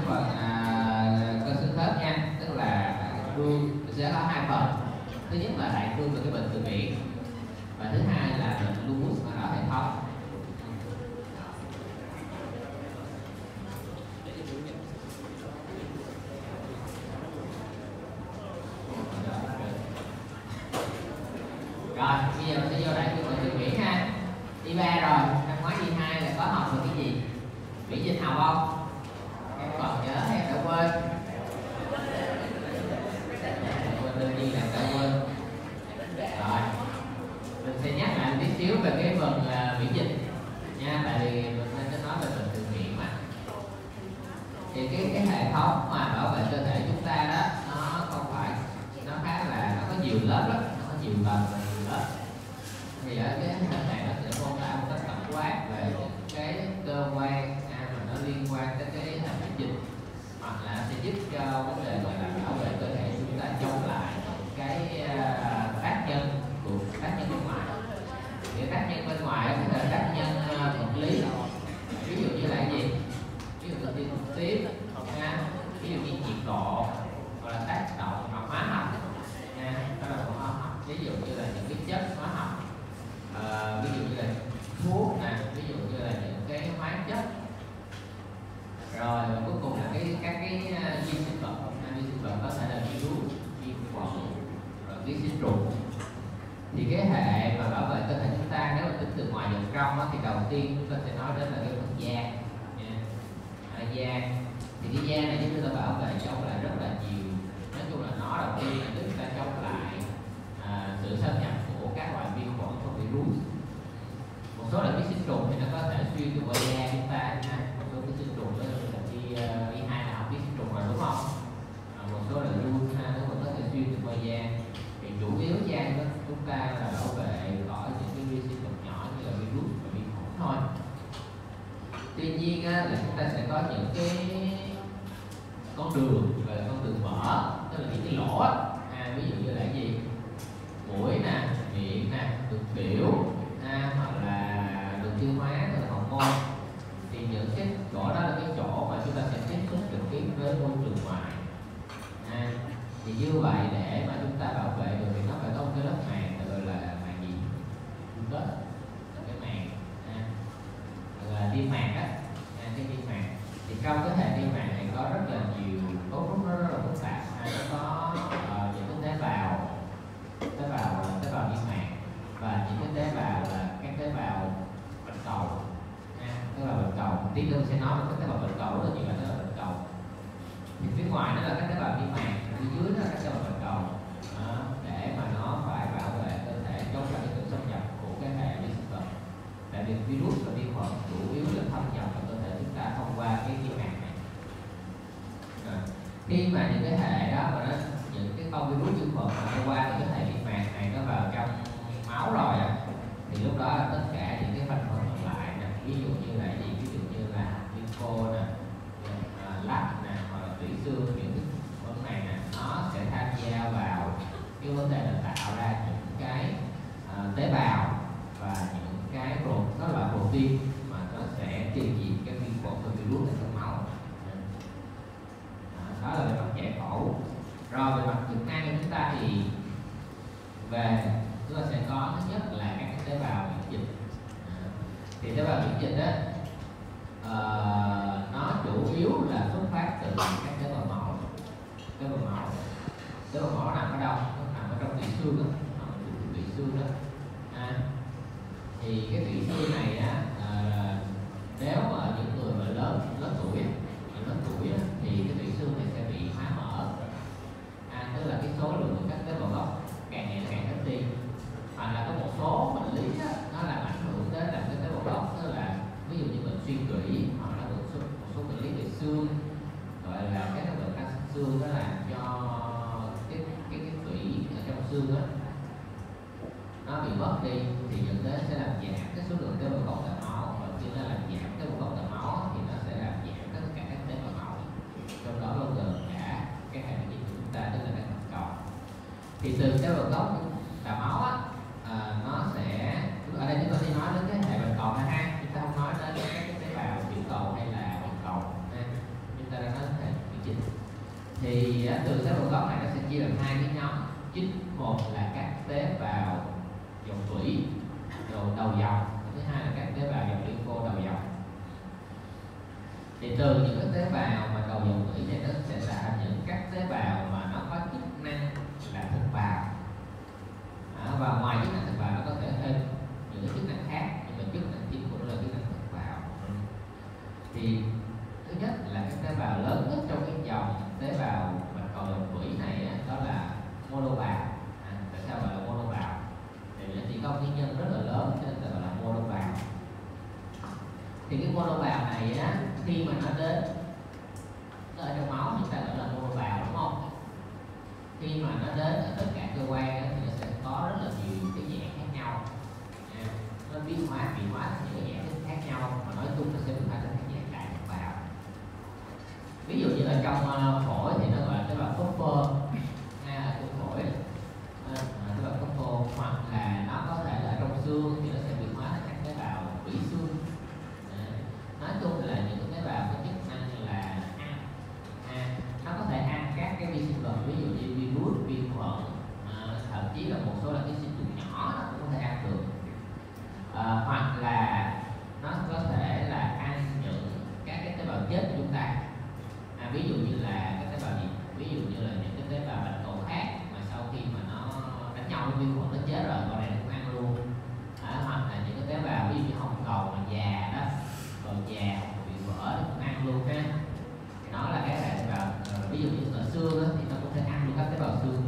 phần cơ xương khớp nha, tức là xương sẽ có hai phần. Thứ nhất là đại xương về cái bệnh từ miệng, và thứ hai là bệnh lupus mà ở hệ thống. Rồi, bây giờ mình sẽ vô đại xương bệnh từ miệng ha. Đi 3 rồi, năm ngoái đi 2 là có học về cái gì? Miễn dịch học không? Em còn nhớ hay đã quên? Đương nhiên là đã quên. Rồi, mình sẽ nhắc lại một tí xíu về cái phần miễn dịch nha, tại vì mình sẽ nói về bệnh từ miệng mà. Thì cái hệ thống mà bảo vệ cơ thể chúng ta đó, nó không phải, nó khá là, nó có nhiều lớp lắm, nó có nhiều tầng và nhiều lớp. Thì ở cái hình này nó sẽ mô tả một cách tổng quát về cái cơ quan mà nó liên quan tới cái hệ miễn dịch, hoặc là sẽ giúp cho vấn đề gọi là bảo vệ cơ thể chúng ta chống lại cái tác nhân của tác nhân bên ngoài. Thì tác nhân bên ngoài có thể là tác nhân vật lý, ví dụ như là cái gì? Ví dụ như trực tiếp, ví dụ như nhiệt độ, hoặc là tác động hóa học, đó là hóa học. Ví dụ như là những cái chất hóa học, ví dụ như là thuốc nè, ví dụ như là những cái hóa chất. Rồi và cuối cùng là các cái vi sinh vật. Vi sinh vật có thể là virus, vi khuẩn, rồi ký sinh trùng. Thì cái hệ mà bảo vệ cơ thể chúng ta nếu mà tính từ ngoài vào trong thì đầu tiên chúng ta sẽ nói đến là cái phần da nha. Da thì cái da này chúng ta bảo vệ chống lại rất là nhiều. Nói chung là nó đầu tiên là giúp ta chống lại sự xâm nhập của các loại vi khuẩn và virus. Một số loại ký sinh trùng thì nó có thể xuyên từ qua da chúng ta nha. Một số ký sinh trùng đó là đi hai là học ký sinh trùng rồi đúng không? Một số là virus nó vẫn có thể xuyên từ qua da. Thì chủ yếu da của chúng ta là bảo vệ khỏi những cái vi sinh vật nhỏ như là virus và vi khuẩn thôi. Tuy nhiên là chúng ta sẽ có những cái con đường, gọi là con đường mở, tức là những cái lỗ ví dụ như là cái gì? Mũi nè, miệng nè, đường tiểu, hoặc là đường tiêu hóa, hoặc là hậu môn. Thì những cái chỗ đó là cái chỗ mà chúng ta sẽ tiếp xúc trực tiếp với môi trường ngoài. Thì như vậy để mà chúng ta bảo vệ được thì nó phải có một cái lớp màng gọi là màng gì? Đất, cái màng gọi là niêm mạc á, cái niêm mạc. Thì trong cái hệ niêm mạc này có rất là nhiều cấu trúc rất là phức tạp. Nó có những cái tế bào niêm mạc, và những cái tế bào là các tế bào bạch cầu. Tế bào bạch cầu, tí nữa sẽ nói về các tế bào bạch cầu rất nhiều là tế bào bạch cầu. Thì phía ngoài đó là các tế bào niêm mạc, phía dưới đó là các tế bào bạch cầu, để mà nó phải bảo vệ cơ thể chống lại cái sự xâm nhập của cái hệ vi sinh vật. Tại vì virus và vi khuẩn chủ yếu là thâm nhập vào cơ thể chúng ta thông qua cái niêm mạc này. Khi mà những cái hệ đó mà nó những cái con virus vi khuẩn mà nó qua những cái hệ niêm mạc này nó vào trong máu rồi thì lúc đó là tất cả những cái thành phần còn lại nè, ví dụ như là gì? Ví dụ như là lympho nè, lách nè, hoặc là tủy xương, những cái vấn này nè, nó sẽ tham gia vào cái vấn đề là tạo ra những cái tế bào và những cái các loại protein mà nó sẽ tiêu diệt các vi khuẩn và virus ở trong máu. Đó là về mặt giải phẫu. Rồi về mặt chức năng của chúng ta thì chúng ta sẽ có thứ nhất là các tế bào miễn dịch. Thì tế bào miễn dịch đó nó chủ yếu là xuất phát từ các tế bào máu. Tế bào máu nằm ở đâu? Nó nằm ở trong tủy xương đó, tủy xương đó. Thì cái tủy xương này nếu mà những người mà lớn tuổi thì cái tủy xương này sẽ bị phá mở. Tức là cái số lượng các tế bào gốc càng ngày càng ít đi. Hoặc là có một số bệnh lý nó làm ảnh hưởng tới làm cái tế bào gốc, tức là ví dụ như bệnh xuyên tủy, hoặc là một số bệnh lý về xương, gọi là các bệnh canxi xương, nó làm cho cái tủy ở trong xương đó nó bị mất đi, thì dẫn đến sẽ làm giảm cái số lượng tế bào gốc tại máu, và khi nó làm giảm tế bào gốc tại máu thì nó sẽ làm giảm tất cả các tế bào máu, trong đó bao gồm cả cái hệ miễn dịch của chúng ta, tức là các bạch cầu. Thì từ tế bào gốc tại máu nó sẽ, ở đây chúng ta sẽ nói đến cái hệ bạch cầu ha, chúng ta không nói đến các cái tế bào tiểu cầu hay là bạch cầu, chúng ta đang nói hệ Thì từ tế bào gốc này nó sẽ chia làm hai cái nhóm chính. Một là các tế bào dòng tủy đầu dòng, thứ hai là các tế bào dòng lympho đầu dòng. Thì từ những cái tế bào mà đầu dòng tủy này nó sẽ tạo những các tế bào mà nó có chức năng là thực bào, và ngoài chức năng thực bào nó có thể thêm những cái chức năng khác, nhưng mà chức năng chính của nó là chức năng thực bào. Thì thứ nhất là cái tế bào lớn nhất trong cái dòng tế bào bạch cầu dòng tủy này đó là monobào. Tại sao gọi là monobào? Thì nó chỉ có nguyên nhân rất là lớn cho nên gọi là monobào. Thì cái monobào này á, khi mà nó đến nó ở trong máu chúng ta gọi là monobào, đúng không? Khi mà nó đến ở tất cả cơ quan á, thì nó sẽ có rất là nhiều cái dạng khác nhau. Nó biến hóa thành những cái dạng khác nhau, mà nói chung nó sẽ biến hóa thành các dạng đại thực bào. Ví dụ như ở trong phổi thì nó gọi là tế bào phosphor, ở trong phổi tế bào phosphor, hoặc là nó có thể là ở trong xương thì nó sẽ biến hóa thành các tế bào tủy xương. Nói chung là những tế bào có chức năng là ăn, nó có thể ăn các cái vi sinh vật, ví dụ như virus, vi khuẩn, thậm chí là một số là cái sinh trùng nhỏ nó cũng có thể ăn được. Hoặc là nó có thể là ăn những các cái tế bào chết của chúng ta. Ví dụ như là cái tế bào gì? Ví dụ như là những cái tế bào bạch cầu khác mà sau khi mà nó đánh nhau với vi khuẩn nó chết rồi, con này nó cũng ăn luôn. Hoặc là những cái tế bào ví dụ như hồng cầu mà già đó, cầu già bị vỡ nó cũng ăn luôn ha. Thì nó là cái tế bào ví dụ như ở xương đó, thì nó cũng thể ăn luôn các tế bào xương.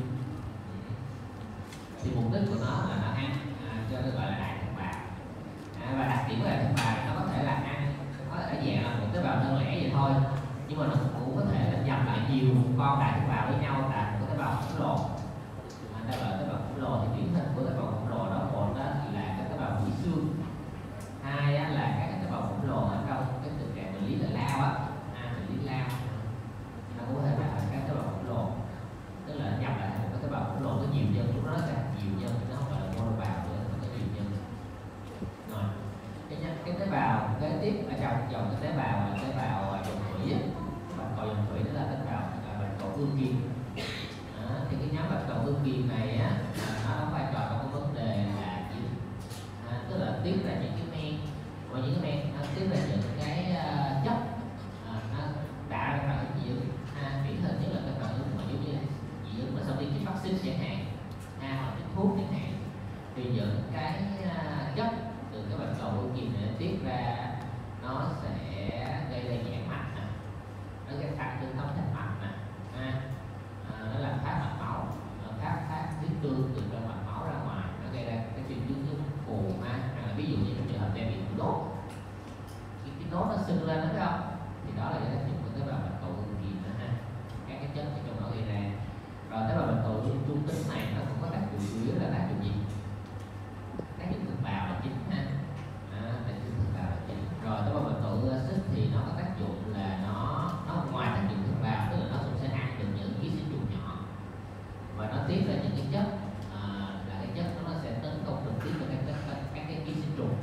Thì mục đích của nó là nó ăn, cho nên gọi là đại thực bào. Và đặc điểm của đại thực bào nó có thể là ăn, nó ở dạng là một tế bào đơn lẻ vậy thôi, nhưng mà nó cũng có thể là nhập lại nhiều con đại thực bào với nhau thành một tế bào khổng lồ. Ta gọi là tế bào khổng lồ. Thì điển hình của tế bào khổng lồ đó, một đó là các tế bào tủy xương, hai là các tế bào khổng lồ ở trong cái tình trạng bệnh lý là lao bệnh lý lao, nó cũng có thể là các tế bào khổng lồ, tức là nhập lại thành một cái tế bào khổng lồ có nhiều nhân, lúc đó nó sẽ nhiều nhân, nó không phải là monobào nữa, nó có nhiều nhân. Rồi cái tế bào kế tiếp ở trong dòng cái tế bào là tế bào dòng tủy, bạch cầu dòng tủy đó là tế bào bạch cầu ương kim. Thì cái nhóm bạch cầu ương kim này á, nó đóng vai trò trong cái vấn đề là gì? Tức là tiết ra những cái men, và những cái men nó tiết ra những cái chất nó đã ra khỏi dị ứng. Điển hình nhất là cái phản ứng mà giống như dị ứng mà sau khi chích vaccine chẳng hạn, hoặc chích thuốc chẳng hạn, thì những cái chất từ cái bạch cầu ương kim này tiết ra nó sẽ gây ra giãn mạch, nó gây tăng tương thống thành mạch nó làm thoát mạch máu, thoát huyết tương từ trong mạch máu ra ngoài, nó gây ra cái triệu chứng như phù hay là ví dụ như trong trường hợp em bị đốt, cái nốt nó sưng lên đó phải không? Thì đó là cái tác dụng của tế bào bạch cầu ương kim đó ha, các cái chất ở trong đó gây ra. Rồi tế bào bạch cầu ương trung tính này nó cũng có tác dụng chủ yếu là tác dụng gì? Tác dụng thực bào là chính ha, tác dụng thực bào là chính. Rồi tế bào bạch cầu ương axit thì nó có tác dụng là nó ngoài tác dụng thực bào, tức là nó cũng sẽ ăn được những ký sinh trùng nhỏ, và nó tiết ra những cái chất là cái chất nó sẽ tấn công trực tiếp vào các cái ký sinh trùng.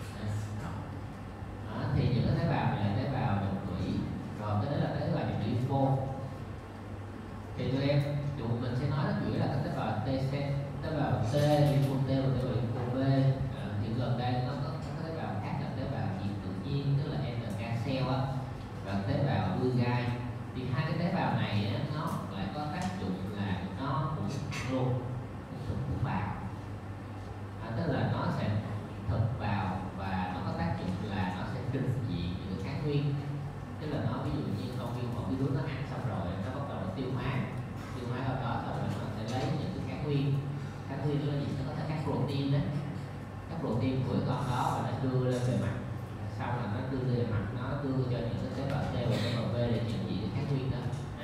Thì những cái tế bào này là tế bào dòng tủy. Rồi cái đó là tế bào dòng lympho. Thì tụi em mình sẽ nói chủ yếu là các tế bào T, tế bào T, lympho T và tế bào lympho B. Thì gần đây nó có tế bào khác là tế bào diệt tự nhiên, tức là NK cell và tế bào Bürgei. Thì hai cái tế bào này nó lại có tác dụng là nó cũng luôn thực bào, tức là nó sẽ thực bào và nó có tác dụng là nó sẽ trình diện những kháng nguyên. Tức là nó ví dụ như con virus nó ăn xong rồi nó bắt đầu nó tiêu hóa ở đó, xong rồi nó sẽ lấy những cái kháng nguyên đó là gì? Nó có thể các protein đó, các protein của con đó, và nó đưa lên bề mặt, xong là nó đưa lên bề mặt, nó đưa cho những cái tế bào T và tế bào B để nhận diện cái kháng nguyên đó.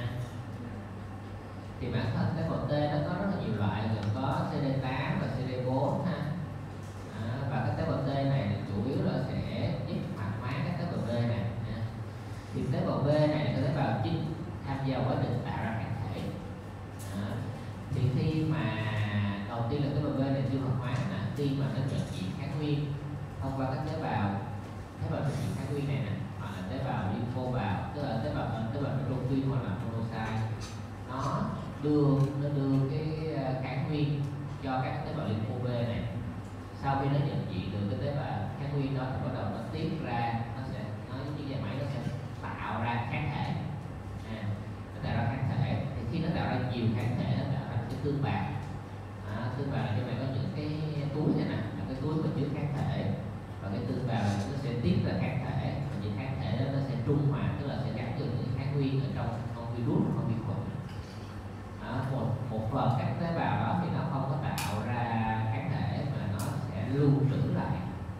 Thì bản thân tế bào T nó có rất là nhiều loại, gồm có CD8 và CD4 ha. Và cái tế bào T này chủ yếu là sẽ giúp hoạt hóa các tế bào B này. Thì tế bào B này là cái tế bào chính tham gia quá trình tạo ra kháng thể. Thì khi mà đầu tiên là tế bào B này chưa hoạt hóa, khi mà nó nhận diện kháng nguyên thông qua các tế bào nhận diện kháng nguyên này hoặc là tế bào lympho bào, tức là tế bào neutrophil hoặc là monocyte, nó đưa cái kháng nguyên cho các tế bào lympho B này. Sau khi nó nhận diện được cái tế bào kháng nguyên đó thì bắt đầu nó tiết ra, nó như vậy máy nó sẽ tạo ra kháng thể. Nó tạo ra kháng thể, thì khi nó tạo ra nhiều kháng thể nó tạo ra cái tương bào. Tương bào là cho mày có những cái túi này nè, là cái túi mà chứa kháng thể, và cái tương bào này nó sẽ tiết ra kháng thể, và những kháng thể đó nó sẽ trung hòa, tức là sẽ gắn được những kháng nguyên ở trong con virus, con vi khuẩn. Một phần các tế bào đó thì nó không có tạo ra kháng thể mà nó sẽ lưu trữ lại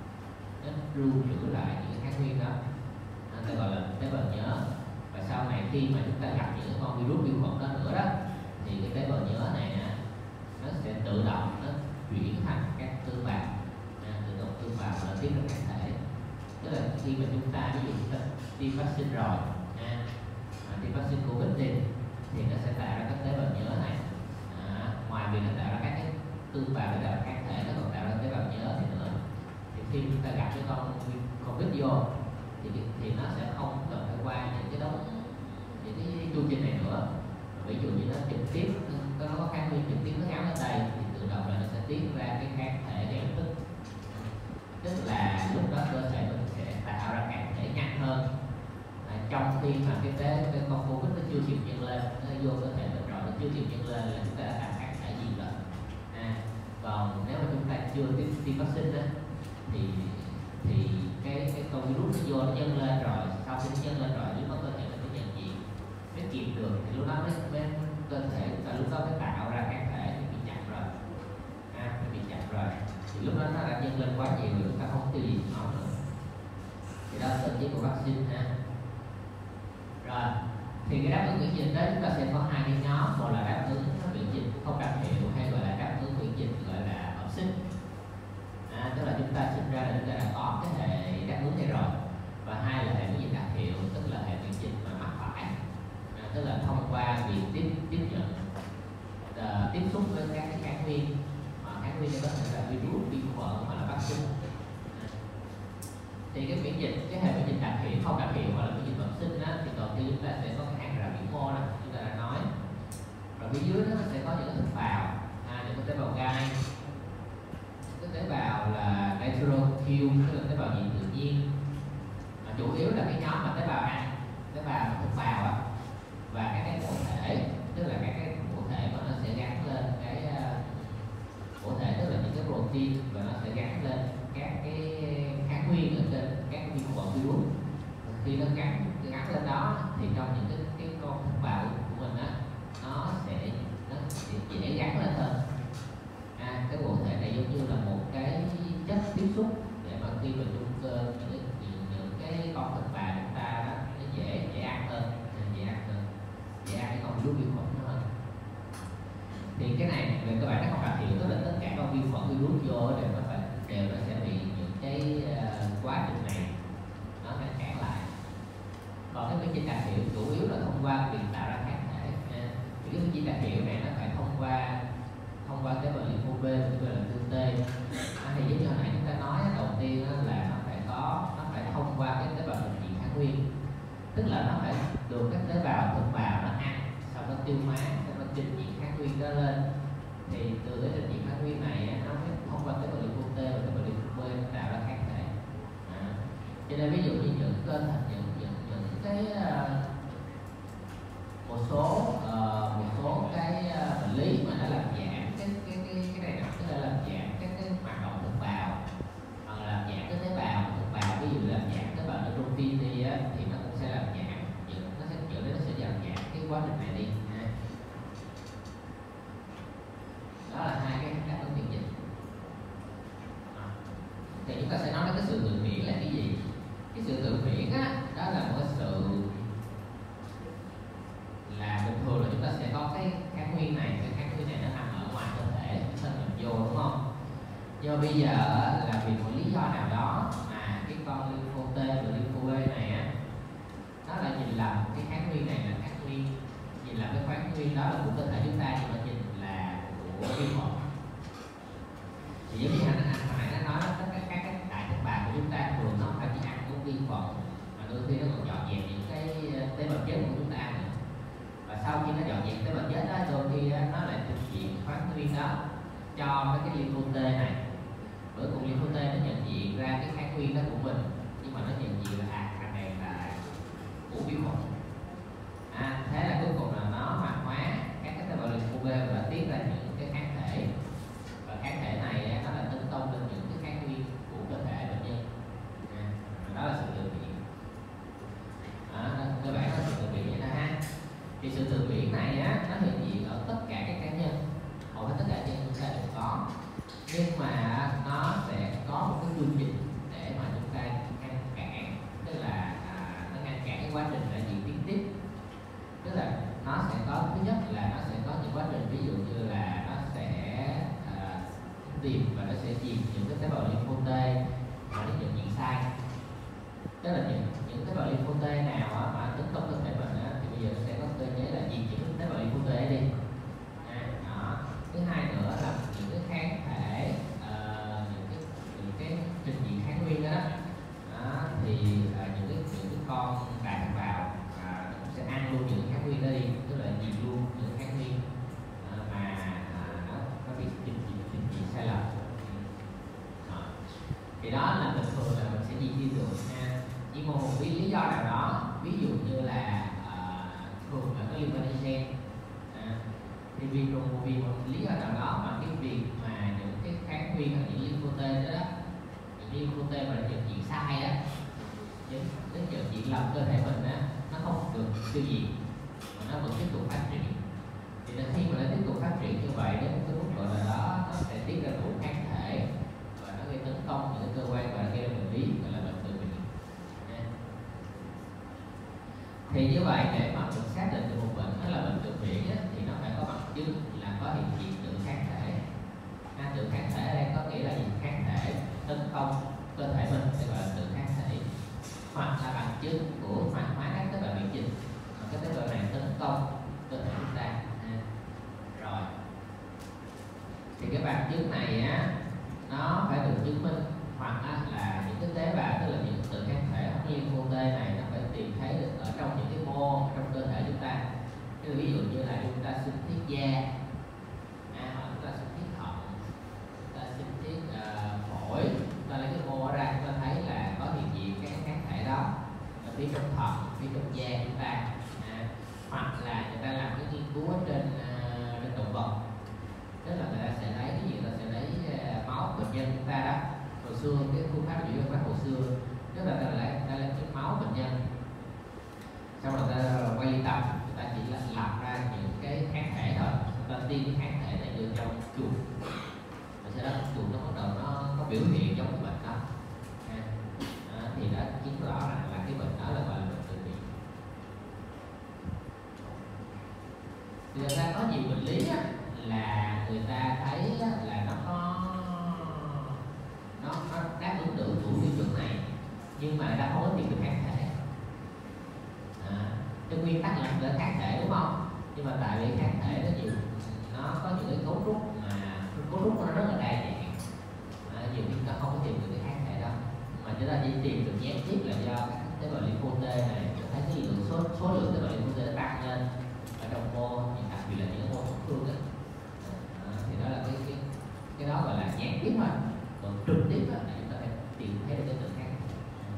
những kháng nguyên đó, ta gọi là tế bào nhớ. Và sau này khi mà chúng ta gặp những con virus vi khuẩn đó nữa đó, thì cái tế bào nhớ này nó sẽ tự động nó chuyển thành các tương bào, tự động tương bào là tiết ra kháng thể. Tức là khi mà chúng ta ví dụ chúng ta tiêm vaccine rồi, tiêm vaccine Covid thì nó sẽ tạo ra các tế bào nhớ này. Ngoài việc nó tạo ra các cái tương bào để tạo ra kháng thể, nó còn tạo ra tế bào nhớ thì nữa. Thì khi chúng ta gặp cái con Covid vô thì nó sẽ không cần phải qua những cái chu trình này nữa. Ví dụ như nó trực tiếp nó có kháng nguyên trực tiếp nó gắn ở đây thì tự động là nó sẽ tiết ra cái kháng thể ngay lập tức. Tức là lúc đó cơ thể mình sẽ tạo ra kháng thể nhanh hơn. Trong khi mà cái con Covid nó chưa kịp nhân lên, nó vô cơ thể mình rồi, nó chưa kịp nhân lên là chúng ta đã tạo kháng thể gì rồi. Còn nếu mà chúng ta chưa tiêm vaccine đó, thì cái con virus nó vô nó nhân lên rồi, sau khi nó nhân lên rồi lúc đó cơ thể mình mới nhận diện, mới kịp được, thì lúc đó mới cơ thể chúng ta lúc đó mới tạo ra kháng thể thì bị chậm rồi. Bị chậm rồi thì lúc đó nó đã nhân lên quá nhiều rồi, chúng ta không tiêu diệt nó nữa. Thì đó là cơ chế của vaccine ha. Rồi thì cái đáp ứng miễn dịch đó chúng ta sẽ có hai cái nhóm, một là đáp ứng miễn dịch không đặc hiệu, hay gọi là đáp ứng miễn dịch gọi là bẩm sinh. Tức là chúng ta sinh ra là chúng ta đã có cái hệ đáp ứng này rồi. Và hai là hệ miễn dịch đặc hiệu, tức là hệ miễn dịch mà mắc phải, tức là thông qua việc tiếp nhận tiếp xúc với các cái kháng nguyên, mà kháng nguyên có thể là virus, vi khuẩn hoặc là vaccine. Thì cái miễn dịch, cái hệ miễn dịch đặc hiệu, không đặc hiệu hoặc là miễn dịch bẩm sinh đó, thì đầu tiên chúng ta sẽ có cái hạt rà vĩ mô đó, chúng ta đã nói. Rồi phía dưới đó nó sẽ có những cái thực bào, những cái tế bào gai, cái tế bào là natural kill, tức là tế bào nhiễm tự nhiên, mà chủ yếu là cái nhóm mà tế bào ăn, tế bào thực bào á, và các cái mẫu thể, tức là các cái mẫu thể mà nó sẽ gắn lên cái mẫu thể, tức là những cái protein, và nó sẽ gắn lên các cái kháng nguyên ở trên các vi khuẩn virus. Khi nó gắn lên đó thì trong những cái con thực bào của mình á, nó sẽ dễ gắn lên hơn. Cái bộ thể này giống như là một cái chất tiếp xúc để mà khi mình dung cơ những cái con thực bào chúng ta đó, nó dễ ăn hơn, dễ ăn cái con virus vi khuẩn hơn. Thì cái này về cơ bản nó không đặc hiệu, tức là tất cả con vi khuẩn virus vô đều nó sẽ bị những cái quá trình này nó phải cản lại. Còn cái miễn dịch đặc hiệu chủ yếu là thông qua việc tạo ra kháng thể. Thì cái miễn dịch đặc hiệu này nó phải thông qua tế bào lympho B, tức là tương T. Thì giống như hồi nãy chúng ta nói đầu tiên là nó phải thông qua cái tế bào nhận diện kháng nguyên, tức là nó phải được các tế bào thực bào nó ăn, sau đó tiêu hóa, sau đó trình diện kháng nguyên đó lên. Thì từ cái trình diện kháng nguyên này nó mới thông qua tế bào lympho T và tế bào lympho B nó tạo ra kháng thể. Cho nên ví dụ như những cái một số cái bệnh lý mà nó làm giảm cái này nè, tức là làm giảm các cái hoạt động thực bào, hoặc là làm giảm cái tế bào thực bào, ví dụ làm giảm tế bào neutrophil đi á, thì nó cũng sẽ làm giảm, nó sẽ dẫn đến nó sẽ giảm cái quá trình này đi. Đó là hai cái đáp ứng miễn dịch. Thì chúng ta sẽ nói đến cái sự tự miễn là cái gì? Cái sự tự miễn á, đó là một cái sự là bình thường là chúng ta sẽ có cái kháng nguyên này nó nằm ở ngoài cơ thể thân mình vô, đúng không? Nhưng mà bây giờ là vì một lý do nào đó mà cái con lympho T và lympho B này á, nó lại nhìn lầm cái kháng nguyên này là kháng nguyên, nhìn lầm cái kháng nguyên đó là của cơ thể chúng ta, nhưng mà nhìn là của vi khuẩn. Thì giống như anh hồi nãy nó nói tất cả các cái đại thực bào của chúng ta thường nó phải chỉ ăn của vi khuẩn, mà đôi khi nó còn dọn dẹp những cái tế bào chết của chúng ta nữa. Và sau khi nó dọn dẹp tế bào chết đó, đôi khi cho mấy cái lympho T này. Bởi cùng lympho T nó nhận diện ra cái kháng nguyên đó của mình, nhưng mà nó nhận diện là thằng này là của vi khuẩn. Thế là cuối cùng là nó hoạt hóa các cái tế bào lympho B và tiết ra những cái kháng thể, và kháng thể này nó là tấn công lên những cái kháng nguyên của cơ thể bệnh nhân. Đó là sự tự miễn. Cơ bản là sự tự miễn vậy đó ha. Thì sự tự miễn này nó hiện diện ở tất cả các cá nhân, hầu hết tất cả các chúng ta đều có, nhưng mà nó sẽ có một cái chương trình để mà chúng ta ngăn cản, tức là nó ngăn cản cái quá trình là diễn tiến tiếp. Tức là nó sẽ có, thứ nhất là nó sẽ có những quá trình, ví dụ như là nó sẽ tìm và nó sẽ diệt những cái tế bào lympho T mà nó nhận diện sai. Tức là những tế bào lympho T nào mà tấn công cơ thể mình thì bây giờ nó sẽ có cơ chế là diệt những tế bào lympho T đi. Thứ hai nữa là những cái kháng thể, những cái trình diện kháng nguyên đó, thì những cái con đại thực bào sẽ ăn luôn những kháng nguyên đó đi, tức là diệt luôn những kháng nguyên mà nó bị trình diện sai lầm. Thì đó là bình thường là mình sẽ diệt đi được ha. Nhưng mà một cái lý do nào đó, ví dụ như là thường là có liên quan đến gen, thì vì một lý do nào đó mà cái việc mà những cái kháng nguyên hoặc những lympho T đó, những lympho T mà nhận diện sai á, nó nhận diện lầm cơ thể mình á, nó không được tiêu diệt mà nó vẫn tiếp tục phát triển. Thì đến khi mà nó tiếp tục phát triển như vậy, đến cái mức độ nào đó nó sẽ tiết ra đủ kháng thể và nó gây tấn công những cơ quan và gây ra bệnh lý, gọi là bệnh tự miễn. Thì như vậy để mà mình xác định được một bệnh đó là bệnh tự miễn á, thì nó phải có bằng chứng là có hiện diện tự kháng thể. Tự kháng thể ở đây có nghĩa là gì? Kháng thể tấn công cơ thể mình, thì gọi là tự kháng thể, hoặc là bằng chứng của hoạt hóa các tế bào miễn dịch, các tế bào này tấn công cơ thể chúng ta. Rồi thì cái bằng chứng này nó phải được chứng minh, hoặc là những cái tế bào, tức là những tự kháng thể hoặc lympho T này nó phải tìm thấy được ở trong những cái mô trong cơ thể chúng ta. Ví dụ như là chúng ta sinh thiết da, hoặc chúng ta sinh thiết thận, chúng ta sinh thiết phổi, chúng ta lấy cái mô ra, chúng ta thấy là có hiện diện cái kháng thể đó ở phía trong thận, phía trong da chúng ta. Hoặc là người ta làm cái nghiên cứu trên động vật, tức là người ta sẽ lấy cái gì, người ta sẽ lấy máu bệnh nhân chúng ta đó. Hồi xưa cái phương pháp điều trị hồi xưa, tức là người ta lấy cái máu bệnh nhân, xong rồi người ta quay ly tập, người ta chỉ là làm ra những cái kháng thể thôi, người ta tiêm cái kháng thể này vô trong chuột, rồi sau đó chuột nó bắt đầu nó có biểu hiện giống cái bệnh đó. Thì đó chứng rõ rằng là cái bệnh đó là gọi là bệnh tự miễn. Thì người ta có nhiều bệnh lý là người ta thấy là nó đáp ứng được đủ tiêu chuẩn này, nhưng mà người ta không có tìm được kháng thể. Cái nguyên tắc là để kháng thể, đúng không? Nhưng mà tại vì kháng thể nó nhiều, nó có những cái cấu trúc mà cấu trúc nó rất là đa dạng, nhiều khi ta không có tìm được cái kháng thể đó, mà chúng ta chỉ tìm được gián tiếp là do các tế bào lympho T này, thấy cái lượng số lượng tế bào lympho T nó tăng lên ở trong mô, đặc biệt là những mô tổn thương đó. Thì đó là cái đó gọi là gián tiếp thôi. Còn trực tiếp là chúng ta phải tìm thấy được cái tự kháng thể.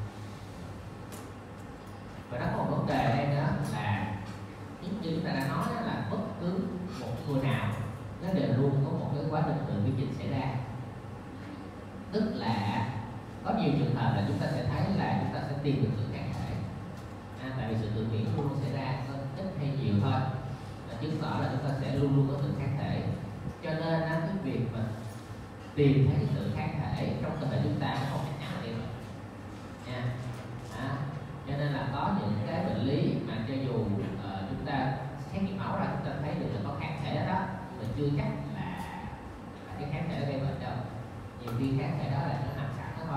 Và nó có một vấn đề ở đây nữa là như chúng ta đã nói là bất cứ một người nào nó đều luôn có một cái quá trình tự biến dịch xảy ra. Tức là có nhiều trường hợp là chúng ta sẽ thấy là chúng ta sẽ tìm được tự kháng thể, tại vì sự tự miễn luôn xảy ra, có ít hay nhiều thôi, là chứng tỏ là chúng ta sẽ luôn luôn có tự kháng thể. Cho nên cái việc mà tìm thấy cái tự kháng thể trong cơ thể chúng ta nó không chắc chắn là điều nha. Cho nên là có những cái bệnh lý mà cho dù chúng ta xét nghiệm máu ra chúng ta thấy được là có kháng thể đó, mình chưa chắc là cái kháng thể đó gây bệnh đâu. Nhiều khi kháng thể đó là nó nằm sẵn đó thôi.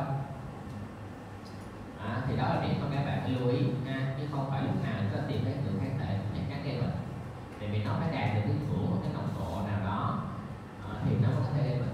Thì đó là điểm mà các bạn phải lưu ý nha, chứ không phải lúc nào chúng ta tìm thấy tự kháng thể chắc chắn gây bệnh. Tại vì nó phải đạt được cái ngưỡng một cái nồng độ nào đó thì nó mới có thể gây bệnh.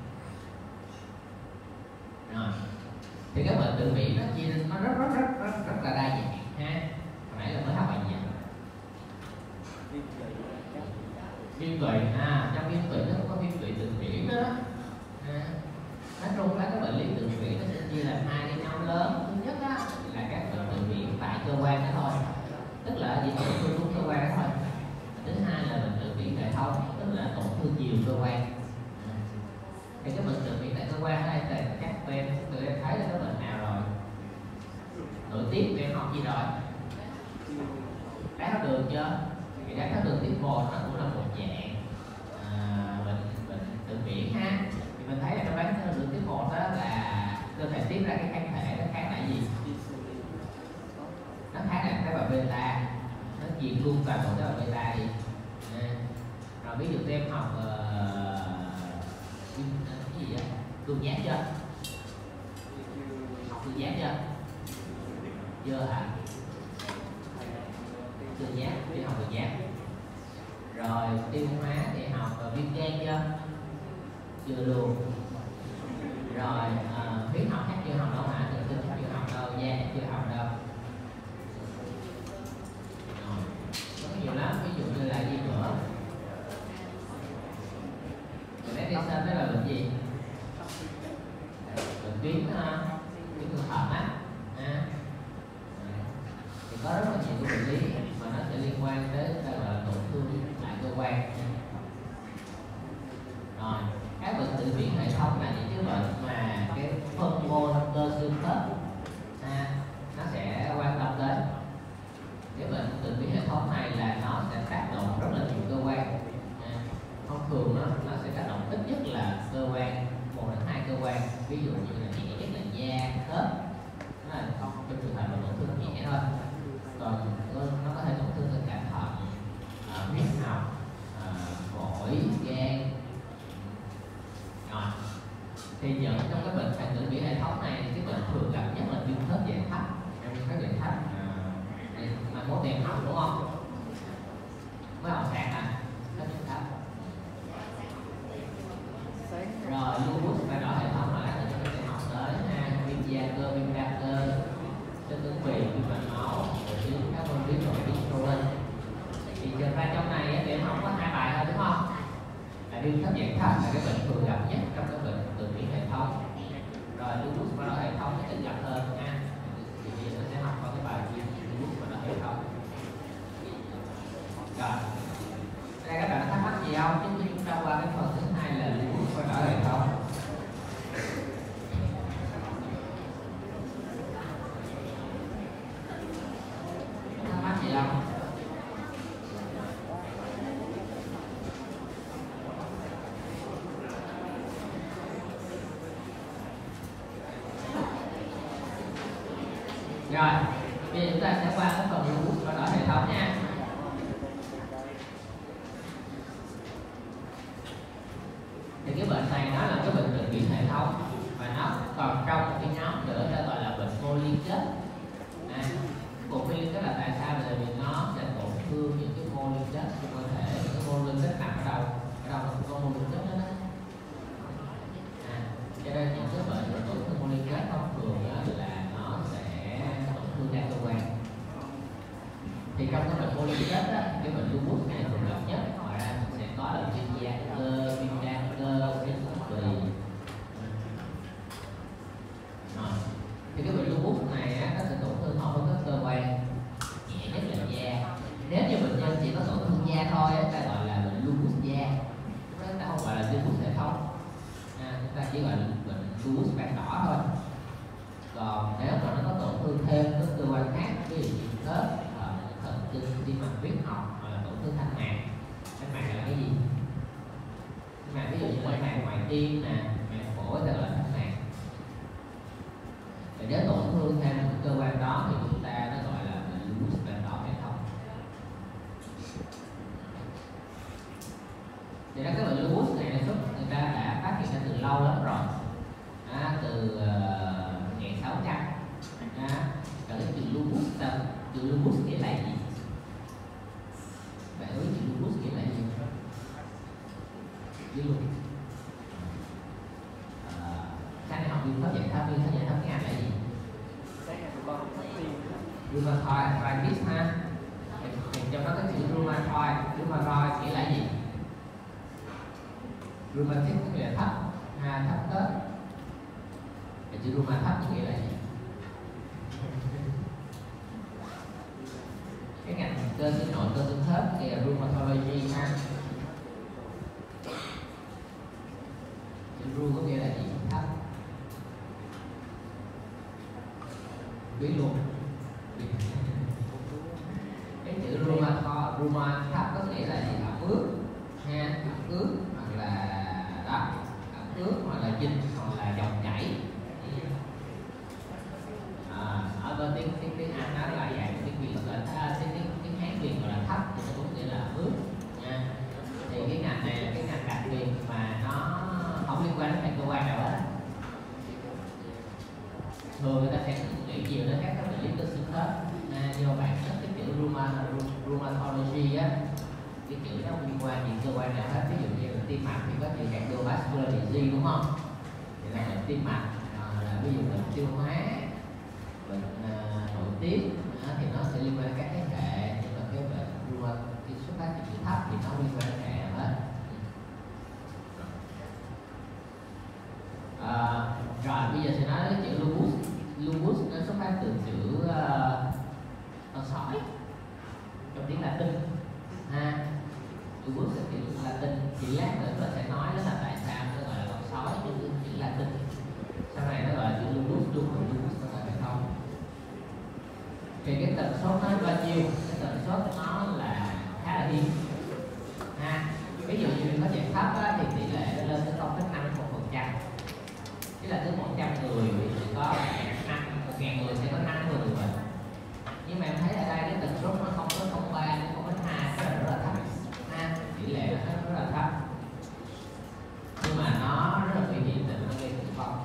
Rồi thì cái bệnh tự miễn nó rất là đa dạng ha. Hồi nãy là mới học bài gì viêm tụy. Trong viêm tụy nó cũng có viêm tụy tự kỷ nữa. Nói chung các bệnh lý tự kỷ nó sẽ chia làm hai cái nhóm lớn. Thứ nhất á, là các bệnh tự kỷ tại cơ quan đó thôi, tức là chỉ tổn thương của cơ quan đó thôi. Thứ hai là bệnh tự kỷ hệ thống, tức là tổn thương nhiều cơ quan. Thì cái bệnh tự kỷ tại cơ quan ở đây thì các tụi em thấy là cái bệnh nào rồi? Nội tiết tụi em học gì rồi? Đái tháo đường chưa? Thì đái tháo đường type 1 nó cũng là một dạng bệnh tự kỷ ha. Thì mình thấy là trong đái tháo đường type 1 đó là cơ thể tiết ra cái kháng thể, nó kháng lại gì? Nó kháng lại tế bào beta, nó diệt luôn toàn bộ tế bào beta đi. Rồi ví dụ tụi em học cái gì vậy? Cường giáp chưa? Học cường giáp chưa? Chưa hả? Cường giáp, đi học cường giáp. Rồi tiêu hóa thì học viêm gan chưa? Chưa luôn. Rồi huyết học chắc chưa học đâu hả? Tự tin chưa học đâu, da chưa học đâu. Rồi, có nhiều lắm, ví dụ như là gì nữa? Medicine đó là bệnh gì? Bệnh tuyến thường thận á. Thì có rất là nhiều cái bệnh lý mà nó sẽ liên quan tới là tổn thương lại cơ quan. Rồi các bệnh tự miễn hệ thống là những cái bệnh mà cái phân mô cơ xương khớp nó sẽ quan tâm đến. Cái bệnh tự miễn hệ thống này là nó sẽ tác động rất là nhiều cơ quan. Thông thường nó sẽ tác động ít nhất là cơ quan 1 đến 2 cơ quan, ví dụ như là nhẹ nhất là da, khớp, đó là trong trường hợp là tổn thương nhẹ thôi. Còn nó có thể tổn thương tới cả thận, huyết học, phổi, gan. Rồi thì dẫn trong cái bệnh hoại tử bị hệ thống này thì cái bệnh thường gặp nhất là viêm khớp dạng thấp. Trong các bệnh thấp mà mốt em học đúng không? Mới học sạc khớp dạng thấp. Rồi lupus phải rõ hệ thống là chúng ta sẽ học tới viêm da cơ, viêm da cơ, trên tướng vị, viêm mạch máu, viêm các môn viêm rồi viêm. Thì trở ra trong này thì em học có 2 bài thôi đúng không? Là viêm khớp dạng thấp là cái bệnh thường gặp nhất trong các bệnh tự miễn hệ thống. Rồi lupus phải rõ hệ thống nó ít gặp hơn ha. Thì bây giờ sẽ học qua cái bài viêm lupus phải rõ hệ thống. Rồi đây các bạn có thắc mắc gì không? Trước khi chúng ta qua cái phần thứ hai là lupus phải rõ hệ thống. Thắc mắc gì không? Rồi, bây giờ chúng ta sẽ qua cái phần lupus phải rõ hệ thống nha. Thì cái bệnh này nó là cái bệnh tự miễn hệ thống và nó còn trong một cái nhóm nữa ta gọi là bệnh mô liên kết. Một liên kết là tại sao? Là vì nó sẽ tổn thương những cái mô liên kết trong cơ thể. Những cái mô liên kết nằm ở đâu? Ở đâu có mô liên kết đó đó. Cho nên những cái bệnh tổn thương mô liên kết thông thường là nó sẽ tổn thương đa cơ quan. Thì trong cái bệnh mô liên kết á, cái bệnh lupus này thường gặp nhất, ngoài ra sẽ có là viêm da cơ, viêm gan cơ, viêm tụy. Thì cái bệnh lupus này á, nó sẽ tổn thương hầu hết các cơ quan, nhẹ nhất là da. Nếu như bệnh nhân chỉ có tổn thương da thôi á, ta gọi là bệnh lupus da, chúng ta không gọi là lupus hệ thống. Chúng ta chỉ gọi là bệnh lupus vàng đỏ thôi. Còn nếu mà nó có tổn thương thêm các cơ quan khác, ví dụ như khớp, thần kinh, tim mạch, huyết học, hoặc là tổn thương thanh mạc. Thanh mạc là cái gì? Thanh mạc ví dụ như là mạc ngoài tim nè, mạc phổi là thanh mạc. Và nếu tổn thương thêm một cơ quan đó thì chúng ta nó gọi là lupus vàng đỏ hệ thống. Thì ra cái bệnh lupus này người ta đã phát hiện ra từ lâu lắm rồi, từ 1600. Rồi cái từ lupus, từ lupus nghĩa là gì? Bạn biết từ lupus nghĩa là gì? Biết luôn. Sáng nay học viêm khớp dạng thấp, viêm khớp dạng thấp tiếng Anh là gì? Rheumatoid arthritis ha. Thì trong đó cái chữ rheumatoid nghĩa là gì? Rheumatic có nghĩa là thấp, thấp tết. Chữ rheuma thấp có nghĩa là gì? Cái ngành cơ xương nội, cơ xương khớp thì là rheumatology ha. Chữ ru có nghĩa là gì? Thấp. Biết luôn. Cái chữ rheuma thấp có nghĩa là gì? Ẩm ướt ha, ẩm ướt hoặc là đó, ẩm ướt hoặc là dinh hoặc là dòng chảy. Ở bên tiếng Anh nó là dạng tiếng Việt gọi là tiếng Hán Việt gọi là thấp thì nó cũng nghĩa là ướt nha. Thì cái ngành này là cái ngành đặc biệt mà nó không liên quan đến các cơ quan nào hết. Thường người ta sẽ nghĩ nhiều đến các bệnh lý cơ xương khớp. Do bản chất cái chữ rheumatology á, cái chữ nó không liên quan gì cơ quan nào hết. Ví dụ như là tim mạch thì có chữ cardiovascular disease đúng không? Thì này là tim mạch, là ví dụ bệnh tiêu hóa, bệnh nội tiết thì nó sẽ liên quan đến các cái hệ, nhưng mà cái bệnh rheuma cái xuất phát từ chữ thấp thì nó liên quan đến hệ nào hết. Rồi bây giờ sẽ nói cái chữ lupus. Lupus nó xuất phát từ chữ con sói trong tiếng Latin ha. Lupus là chữ Latin, thì lát nữa tôi sẽ nói đó là tại sao nó gọi là con sói trong chữ Latin. Sau này nó gọi là chữ lupus luôn, lupus nó gọi là không. Thì cái tần số nó bao nhiêu? Cái tần số nó là khá là hiếm ha. Ví dụ như có dạng thấp á, thì tỷ lệ nó lên tới 0,5%. Tức là cứ 100 người thì sẽ có 1.000 người sẽ có 5 người bệnh. Nhưng mà em thấy ở đây cái tần số nó không có 0,3 đến 0,2, rất là thấp ha. Tỷ lệ nó rất là thấp, nhưng mà nó rất là nguy hiểm, nó gây tử vong.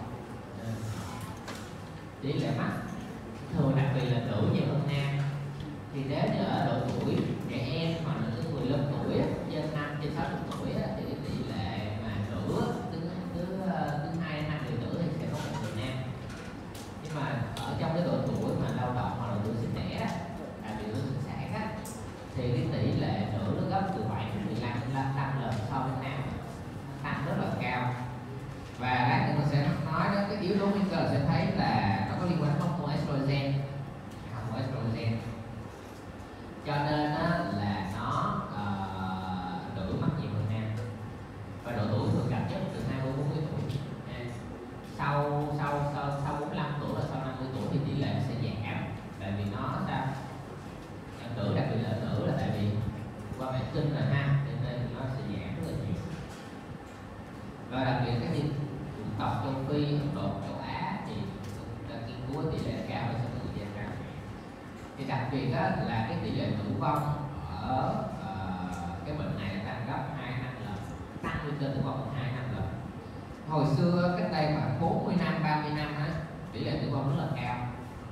Tỷ lệ mắc thường đặc biệt là nữ nhiều hơn nam. Thì nếu như ở độ tuổi trẻ em hoặc là từ 15 tuổi trên 5 trên 60 tuổi thì cái tỷ lệ mà nữ cứ 2 năm người nữ thì sẽ có một người nam. Nhưng mà ở trong cái độ tuổi mà lao động hoặc là tuổi sinh đẻ, đặc biệt tuổi sinh sản á, thì cái tỷ lệ nữ nó gấp từ 7 đến 15 lần so với nam, tăng rất là cao. Và lát nữa mình sẽ nói đến cái yếu tố nguy cơ sẽ thấy là nó có liên quan đến hormone estrogen. Cho nên là nó nữ mắc nhiều hơn nam. Và độ tuổi thường gặp nhất từ 20 đến 40 tuổi. Sau 45 tuổi và sau 50 tuổi thì tỷ lệ nó sẽ giảm. Tại vì nó sao? Nữ đặc biệt là nữ là tại vì qua mẹ sinh là ha, nên nó sẽ giảm rất là nhiều. Và đặc biệt các chủng tộc châu Phi, Ấn Độ, châu Á thì ta nghiên cứu tỷ lệ cao hơn so với người da trắng. Thì đặc biệt là cái tỷ lệ tử vong ở cái bệnh này tăng gấp 2 năm lần, tăng nguy cơ tử vong 2 năm lần. Hồi xưa cách đây khoảng 40 năm, 30 năm tỷ lệ tử vong rất là cao.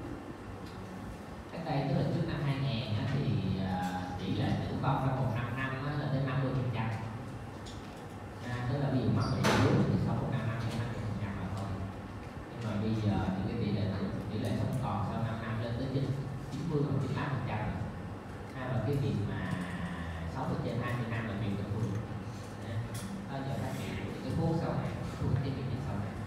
Cách đây tức là trước năm 2000 thì tỷ lệ tử vong trong một năm là tới 50%. Tức là ví dụ mắc bệnh virus thì sau một năm thì 50% là thôi. Nhưng mà bây giờ thì cái tỷ lệ sống còn sau 5 năm lên tới 90 hoặc 98%. Và cái việc mà sống được trên 20 năm là nhiều hơn luôn. Đó giờ phát hiện cái thuốc sau này, thuốc tiêm chủng sau này.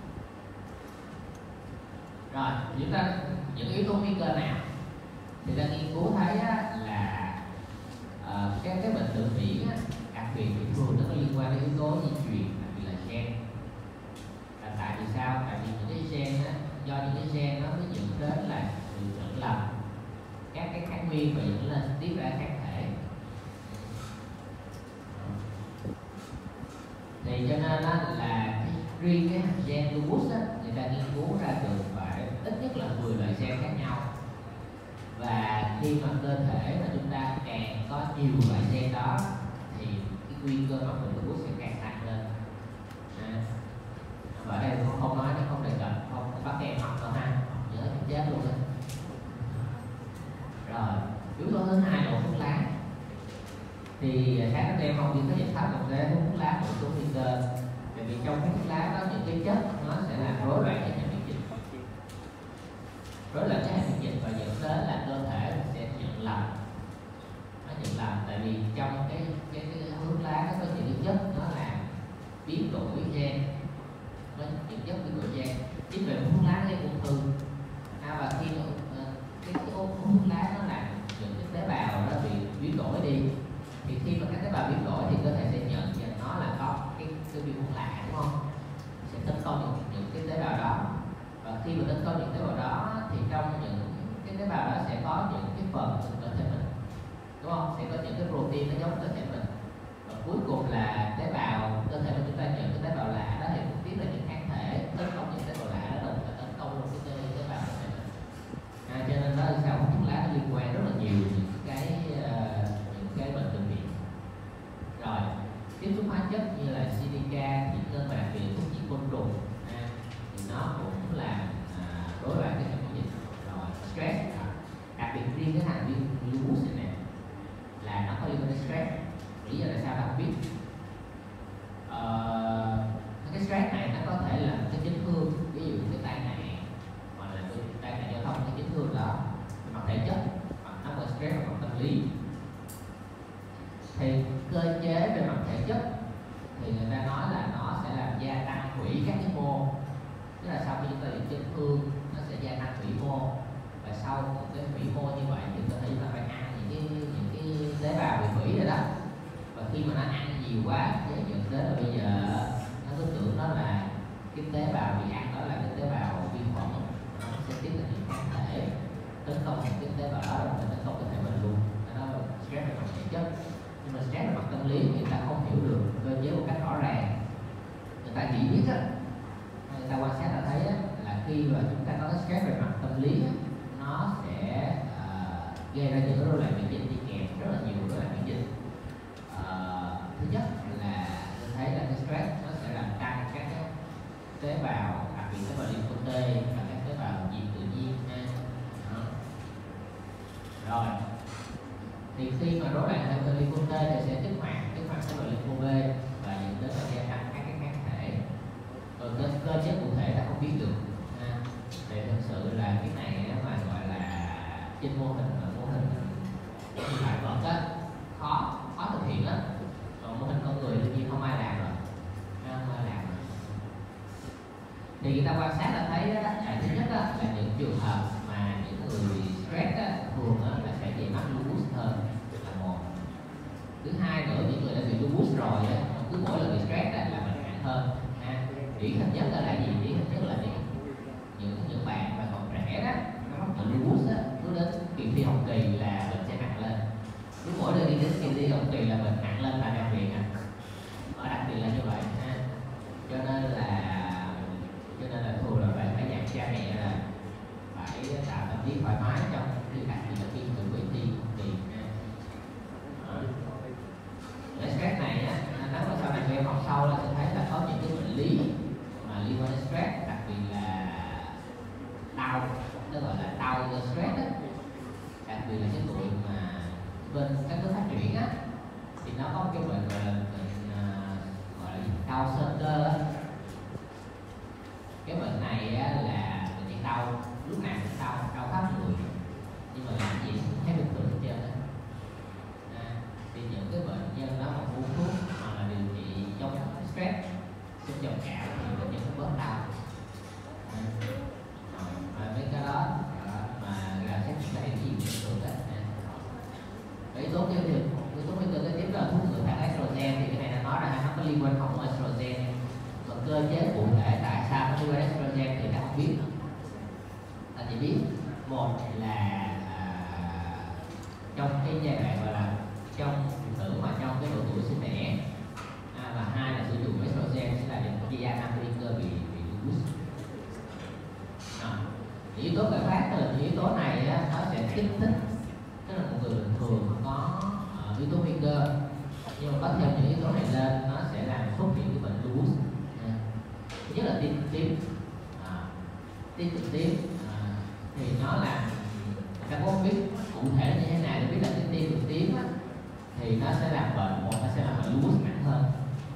Rồi chúng ta những yếu tố nguy cơ nào thì ta nghiên cứu thấy là cái bệnh tự miễn đặc biệt thì thường nó có liên quan đến yếu tố di truyền, đặc biệt là gen. Tại vì sao? Tại vì những cái gen do những cái gen nó mới dẫn đến là sự nhận lầm các cái kháng nguyên và dẫn lên tiết ra kháng thể. Thì cho nên là riêng cái gen lupus người ta nghiên cứu ra được phải ít nhất là 10 loại gen khác nhau. Và khi mà cơ thể mà chúng ta càng có nhiều loại gen đó thì cái nguy cơ mắc bệnh lupus sẽ càng tăng lên. Và ở đây tôi không nói, nó không đề cập, không bắt em học đâu ha, nhớ thì chết luôn đấy. Rồi yếu tố thứ hai là thuốc lá. Thì các em không chỉ có giải pháp một cái thuốc lá một số nguy cơ. Tại vì trong cái thuốc lá có những cái chất nó sẽ làm rối loạn cái hệ miễn dịch, rối loạn cái hệ miễn dịch và dẫn đến là cơ thể sẽ nhận lầm. Nó nhận lầm tại vì trong cái thuốc lá nó có những cái chất nó làm biến đổi gen, có những chất biến đổi gen. Chính về thuốc lá gây ung thư. Và khi cái hút thuốc lá nó làm những cái tế bào nó bị biến đổi đi, thì khi mà các tế bào biến đổi thì cơ thể sẽ nhận nó là có cái virus lạ, đúng không? Sẽ tấn công những cái tế bào đó, và khi mà tấn công những tế bào đó thì trong những cái tế bào đó sẽ có những cái phần cơ thể mình, đúng không? Sẽ có những cái protein nó giống cơ thể mình, và cuối cùng là tế bào cơ thể mà chúng ta nhận cái tế bào lạ đó thì cũng biết là những kháng thể tấn công những tế bào lạ đó, đồng thời tấn công luôn cái tế bào cơ thể mình. Cho nên đó là sao hút thuốc lá nó liên quan rất là nhiều những cái bệnh tự miễn. Rồi tiếp xúc hóa chất như là silica, thủy ngân và đặc biệt thuốc diệt côn trùng thì nó cũng làm rối loạn cái hệ miễn dịch. Rồi stress, đặc biệt riêng cái thành viên lupus này là nó có liên quan đến stress. Lý do tại sao ta không biết? Cái stress này nó có thể là cái chấn thương, ví dụ cái tai nạn hoặc là cái tai nạn giao thông, cái chấn thương đó mặt thể chất, hoặc nó có stress hoặc tâm lý. Thì cơ chế về mặt thể chất thì người ta nói là nó sẽ làm gia tăng hủy các cái mô, tức là sau khi chúng ta bị chấn thương nó sẽ gia tăng hủy mô, và sau một cái hủy mô như vậy thì cơ thể chúng ta phải ăn những cái tế bào bị hủy rồi đó, và khi mà nó ăn nhiều quá thì dẫn đến là bây giờ nó cứ tưởng đó là cái tế bào bị ăn đó là cái tế bào vi khuẩn, nó sẽ tiếp tục những kháng thể tấn công những cái tế bào đó, rồi tấn công cơ thể mình luôn. Đó là stress về mặt thể chất. Nhưng mà stress về mặt tâm lý thì người ta không hiểu được cơ chế một cách rõ ràng. Người ta chỉ biết á, người ta quan sát là thấy á, là khi mà chúng ta có cái stress về mặt tâm lý á, nó sẽ gây ra những rối loạn miễn dịch đi kèm, rất là nhiều rối loạn miễn dịch. Thứ nhất là tôi thấy là cái stress nó sẽ làm tăng các cái tế bào, đặc biệt tế bào lympho T và các tế bào diệt tự nhiên. Rồi thì khi mà rối loạn tế bào lympho T thì sẽ kích hoạt tế bào lympho B và dẫn đến là gia tăng các cái kháng thể. Còn cơ chế cụ thể ta không biết được. Thì thực sự là cái này mà gọi là trên mô hình đại vật á, khó thực hiện lắm. Còn mô hình con người đương nhiên không ai làm rồi, thì người ta quan sát là thấy đó, thứ nhất đó, là những trường hợp mà những người stress đó, thường đó, là sẽ dễ mắc lupus hơn là một. Thứ hai nữa, những người đã bị lupus rồi đó, cứ mỗi lần bị stress đó, là mình nặng hơn. Điển hình nhất là gì? Điển hình nhất là những bạn mà còn trẻ đó, nó mắc bệnh lupus đó, cứ đến kỳ thi học kỳ là bệnh sẽ nặng lên. Cứ mỗi lần đi đến kỳ thi học kỳ là bệnh nặng lên, là đặc biệt ở đặc biệt là như vậy. Cho nên là thường là phải dặn cha mẹ là phải tạo tâm lý thoải mái trong khi đặc biệt là khi chuẩn bị thi học kỳ. Cái stress này á, nếu mà sau này các em học sau là sẽ thấy là có những cái bệnh lý mà liên quan đến stress, đặc biệt là đau, nó gọi là đau do stress á, đặc biệt là cái tuổi mà bên các nước phát triển á, thì nó có một cái bệnh gọi là đau sơn cơ á. Cái bệnh này á, là bệnh nhân đau lúc nào cũng đau khắp người, nhưng mà làm gì cũng thấy bình thường hết trơn á. Thì những cái bệnh nhân đó mà uống thuốc hoặc là điều trị chống stress, chống trầm cảm thì bệnh nhân nó bớt đau. Và mấy cái đó mà là xét chúng ta hiểu gì bình thường đó. Yếu tố tiêu cực, yếu tố nguy cơ kế tiếp là thuốc ngừa kháng estrogen, thì cái này nó nói ra nó có liên quan không estrogen, và cơ chế cụ thể tại sao nó liên quan estrogen thì ta không biết. Ta chỉ biết một là trong cái giai đoạn gọi là trong phụ nữ mà trong cái độ tuổi sinh đẻ, và hai là sử dụng estrogen sẽ là những gia tăng nguy cơ bị lupus. Yếu tố khởi phát là những yếu tố này á, nó sẽ kích thích, tức là một người bình thường có yếu tố nguy cơ, nhưng mà có thêm những yếu tố này lên nó sẽ làm xuất hiện cái bệnh lupus. Thứ nhất là tim cực tím, thì nó làm ta có biết cụ thể như thế nào để biết là cái tim cực tím á, thì nó sẽ làm bệnh, nó sẽ làm bệnh lupus nặng hơn.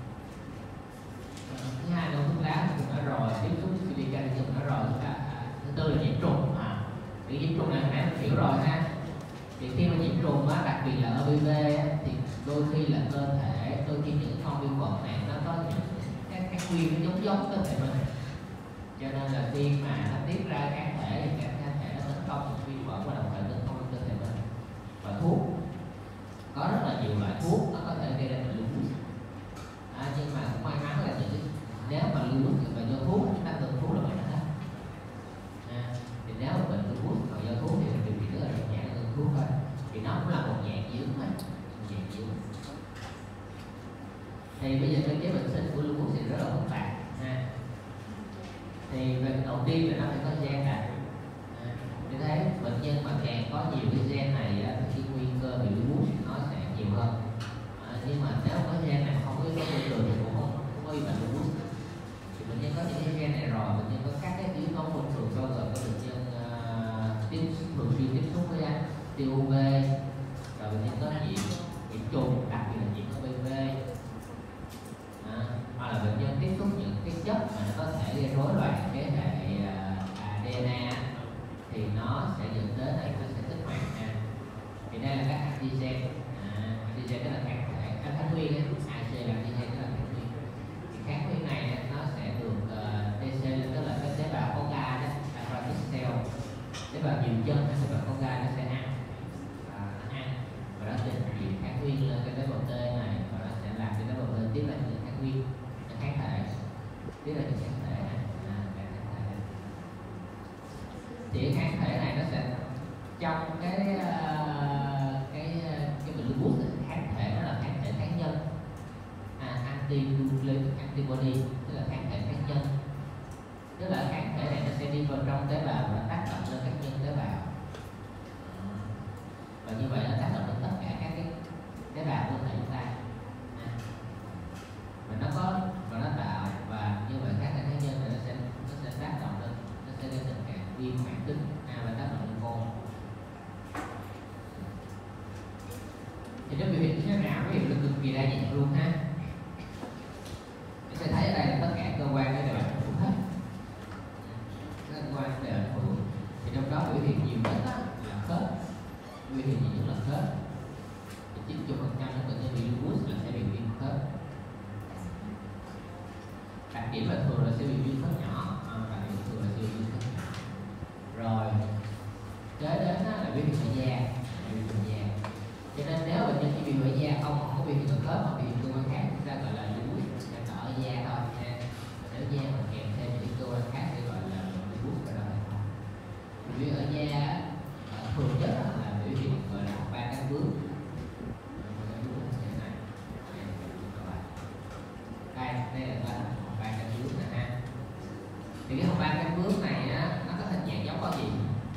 Thứ hai là thuốc lá cũng đã rồi, tiếp xúc silica thì cũng đã rồi. Thứ tư là nhiễm trùng. Cái nhiễm trùng này hồi nãy mình hiểu rồi ha. Thì khi mà nhiễm trùng á, đặc biệt là OPV á, thì đôi khi là cơ thể, đôi khi những con vi khuẩn này nó có những giống cơ thể mình, cho nên là khi mà nó tiết ra kháng thể thì các kháng thể nó tấn công một vi khuẩn và đồng thời tấn công cơ thể mình. Và thuốc có rất là nhiều loại thuốc nó có thể gây ra bệnh lupus, nhưng mà cũng may mắn là nếu mà lupus và do thuốc chúng ta ngừng thuốc là bệnh hết. Thì nếu mà bệnh lupus mà do thuốc thì điều trị rất là đơn giản, ngừng thuốc thôi, thì nó cũng là một dạng dưỡng mà, một dạng dưỡng. Thì bây giờ cơ chế bệnh sinh của lupus thì rất là phức tạp ha. Thì việc đầu tiên là nó phải có gen đã. Như thế bệnh nhân mà càng có nhiều cái gen này thì cái nguy cơ bị lupus nó sẽ nhiều hơn. Nhưng mà nếu có gen này không có yếu tố môi trường thì cũng không có bị bệnh lupus. Thì bệnh nhân có những cái gen này rồi, bệnh nhân có các cái yếu tố môi trường bao gồm có bệnh nhân thường xuyên tiếp xúc với tia UV, rồi bệnh nhân có nhiễm trùng, đặc biệt là nhiễm HPV, hoặc là bệnh nhân tiếp xúc những cái chất mà nó có thể gây rối loạn cái hệ DNA thì nó sẽ dẫn đến là nó sẽ kích hoạt. Thì đây là các antigen, antigen tức là kháng thể, kháng nguyên, AC là antigen tức là kháng nguyên. Thì kháng nguyên này nó sẽ được TC tức là cái tế bào có gai đó, dendritic cell, tế bào nhiều chân, tế bào có gai nó sẽ ăn và nó trình chuyển kháng nguyên lên cái tế bào T này, và nó sẽ làm cái tế bào T tiếp lại những kháng nguyên, những kháng thể, tiếp là những kháng thể này. Thì cái kháng thể này nó sẽ trong cái bệnh lupus, kháng thể nó là kháng thể kháng nhân, anti-nucleic antibody tức là kháng thể kháng nhân, tức là kháng thể này nó sẽ đi vào trong tế bào và tác động lên các nhân tế bào, và như vậy nó tác động lên tất cả các cái tế bào của thể chúng ta, và nó tạo, và như vậy các kháng nhân này nó sẽ tác động lên, nó sẽ gây tình trạng viêm mãn tính và tác động lên con. Thì nó biểu hiện như thế nào? Ví dụ là cực kỳ đa dạng luôn ha. Mình sẽ thấy ở đây là tất cả cơ quan đều là phụ hết, các cơ quan đều là phụ. Thì trong đó biểu hiện nhiều nhất là khớp, biểu hiện nhiều nhất là khớp. 90% những bệnh nhân bị lupus là sẽ bị viêm khớp. Đặc điểm là thường là sẽ bị viêm khớp nhỏ, đặc điểm thường là sẽ bị viêm khớp nhỏ. Rồi kế đến là biểu hiện ở da, cho nên nếu bệnh nhân chỉ bị ở da không có biểu hiện ở khớp mà bị cơ quan khác, chúng ta gọi là lupus ở da thôi nha. Nếu da mà kèm thêm những cơ quan khác thì gọi là lupus và đó. Biểu hiện ở da thường nhất là biểu hiện gọi là ba cánh bướm. Đây là ba cánh bướm này ha. Thì cái ba cánh bướm này nó có hình dạng giống con gì?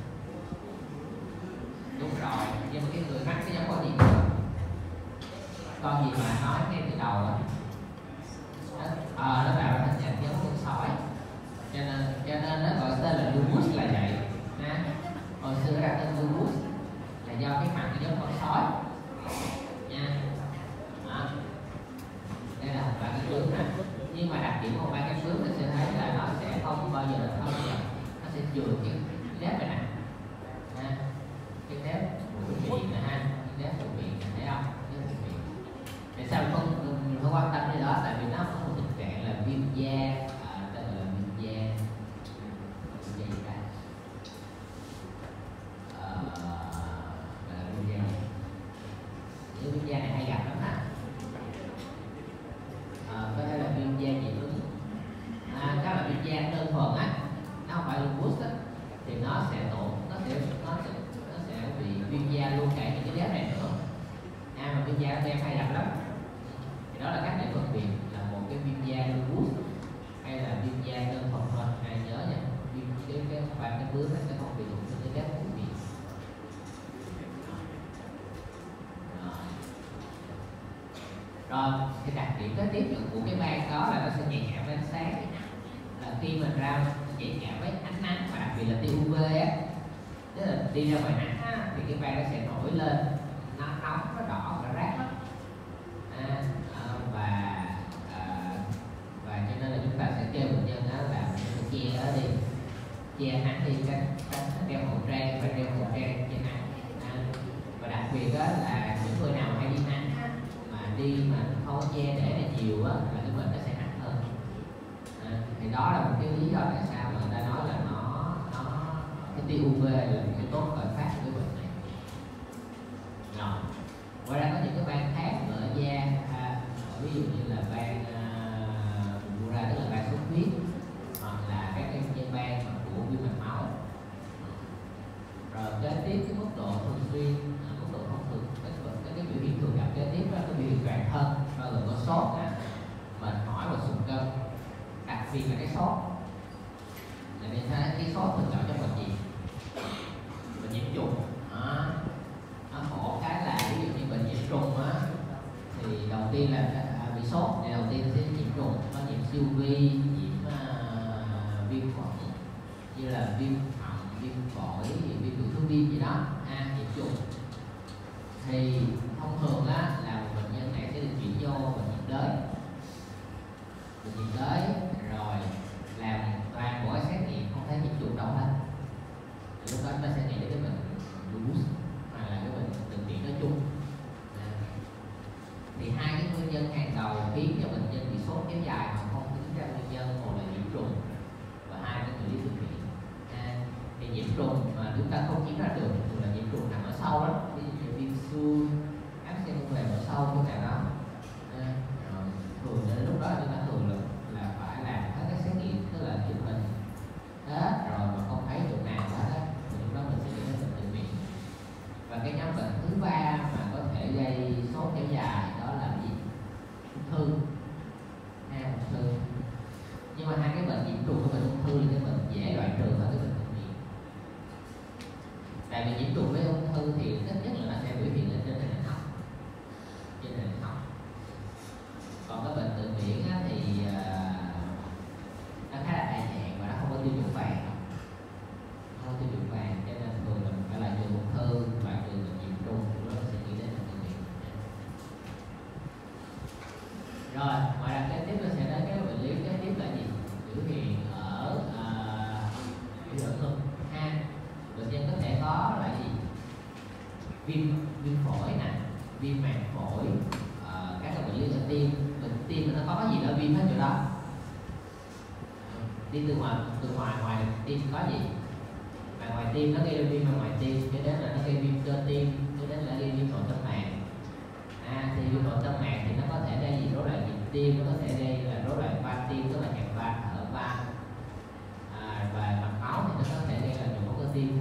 Đúng rồi, nhưng mà cái người mắc cái giống con gì? Con gì mà nói ngay từ đầu đó. Nó vào hình dạng giống con sói, cho nên nó gọi tên là lupus là vậy ha. Hồi xưa ra tên lupus là do cái mặt nó giống con sói nha. Đây là ba cánh bướm nè, nhưng mà đặc điểm của ba cánh bướm mình sẽ thấy là nó sẽ không bao giờ là không, nó sẽ chừa cái nếp này nè, cái nếp của miệng này ha, cái nếp của miệng này, thấy không? Nếp của miệng. Tại sao mình không quan tâm đến đó? Tại vì nó có một tình trạng là viêm da, tên là viêm da gì ta? Viêm da. Những viêm da này hay gặp lắm ha. Có thể là viêm da dị ứng, các là viêm da đơn thuần á, nó không phải lupus á, thì nó sẽ bị viêm da luôn cả những cái đế này nữa. Mà viêm da em hay gặp lắm, thì đó là cách để phân biệt là một cái viêm da lupus hay là viêm da đơn thuần thôi. Ai nhớ nha, cái ba cái bướm nó sẽ không bị đụng đến cái đế của miệng. Rồi cái đặc điểm kế tiếp của cái ban đó là nó sẽ nhạy cảm với ánh sáng, là khi mình ra nhạy cảm với ánh nắng và đặc biệt là tia UV á, tức là đi ra ngoài nắng á, thì cái ban nó sẽ nổi lên, nó nóng, nó đỏ và rát lắm. Và cho nên là chúng ta sẽ kêu bệnh nhân đó là mình che ở đi, che nắng đi, tránh đeo khẩu trang, phải đeo khẩu trang che nắng. Và đặc biệt đó là những người nào hay đi nắng mà đi mà không che để này nhiều á, là cái bệnh nó sẽ nặng hơn. Thì đó là một cái lý do tại sao mà người ta nói là nó cái tia UV là một cái tốt khởi phát của cái bệnh này. Rồi. Ngoài ra có những cái ban khác ở da, ví dụ như là ban Bura, tức là ban xuất huyết, hoặc là các cái nhân ban của viêm mạch máu. Rồi kế tiếp cái mức độ thường xuyên, mức độ thông thường, cái biểu hiện thường gặp kế tiếp đó là cái biểu hiện toàn thân, bao gồm có sốt, mệt mỏi và sụt cân, đặc biệt là cái sốt. Là vì sao cái sốt thường gặp trong bệnh gì? Bệnh nhiễm trùng. Nó khổ cái là ví dụ như bệnh nhiễm trùng á, thì đầu tiên là bị sốt, thì đầu tiên sẽ nhiễm trùng, có nhiễm siêu vi, nhiễm viêm khuẩn như là viêm họng, viêm phổi, viêm đường hô hấp gì đó, nhiễm trùng. Thì thông thường á là một bệnh nhân này sẽ được chuyển vô bệnh nhiệt đới. Bệnh nhiệt đới rồi làm toàn bộ cái xét nghiệm không thấy nhiễm trùng đâu hết. Lúc đó chúng ta sẽ nghĩ đến cái bệnh lupus hoặc là cái bệnh đường tiết nói chung. Thì hai cái nguyên nhân hàng đầu khiến cho bệnh nhân bị sốt kéo dài mà không tính ra nguyên nhân, một là nhiễm trùng và hai cái người đi thực hiện. Thì nhiễm trùng mà chúng ta không kiểm ra được thường là nhiễm trùng nằm ở sâu đó, ví dụ như viêm xương, áp xe mô ở sâu chỗ nào đó. Thường đến lúc đó chúng ta thường là phải làm hết các xét nghiệm, tức là chụp hình hết rồi mà không thấy chỗ nào hết á, thì lúc đó mình sẽ nghĩ đến bệnh tự miễn. Và cái nhóm bệnh thứ ba mà có thể gây sốt kéo dài đó là gì? Ung thư. Ung thư. Nhưng mà hai cái bệnh nhiễm trùng với bệnh ung thư là cái bệnh dễ loại trừ hơn cái bệnh tự miễn. Tại vì nhiễm trùng với ung thư thì ít nhất là nó sẽ biểu hiện lên trên nền học. Trên nền học. Còn cái bệnh tự miễn thì nó khá là đa dạng và nó không có tiêu chuẩn vàng. Không có tiêu chuẩn vàng, cho nên thường là mình phải loại trừ ung thư, loại trừ bệnh nhiễm trùng, rồi nó sẽ nghĩ đến bệnh tự miễn. Rồi, ngoài ra kế tiếp nó sẽ đến cái bệnh lý kế tiếp là gì? Biểu hiện ở ngực ha. Bệnh nhân có thể có là gì? Viêm phổi nè, viêm màng phổi, các cái bệnh lý ở tim. Bệnh tim nó có gì đó viêm hết chỗ đó. Đi từ ngoài tim có gì? Mà ngoài tim nó gây ra viêm ngoài tim, cho đến là nó gây viêm cơ tim, cho đến là gây viêm nội tâm mạc. Thì viêm nội tâm mạc thì nó có thể gây gì? Rối loạn nhịp tim, nó có thể gây là rối loạn van tim, tức là nhịp van, thở van. Và mạch máu thì nó có thể gây là nhồi máu cơ tim.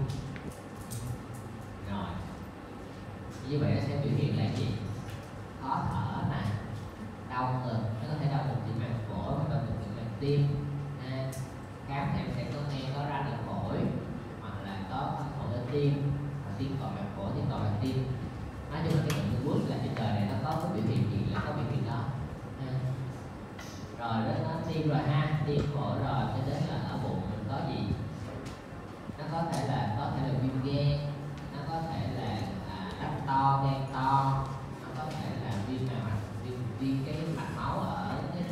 Rồi, như vậy nó sẽ biểu hiện là gì? Khó thở nè, đau ngực, nó có thể đau ngực từ màng phổi hoặc là từ màng tim. Khám thì sẽ có nghe có ra được phổi hoặc là có âm phổi ở tim, và tim còn màng phổi, tim còn màng tim. Nói chung là cái bệnh lupus là trên đời này nó có cái biểu hiện gì là có biểu hiện đó. Rồi đó nó tim rồi tim phổi rồi, cho đến là ở bụng mình có gì? Nó có thể là viêm gan, nó có thể là đắp to, gan to, nó có thể là viêm cái mạch máu ở cái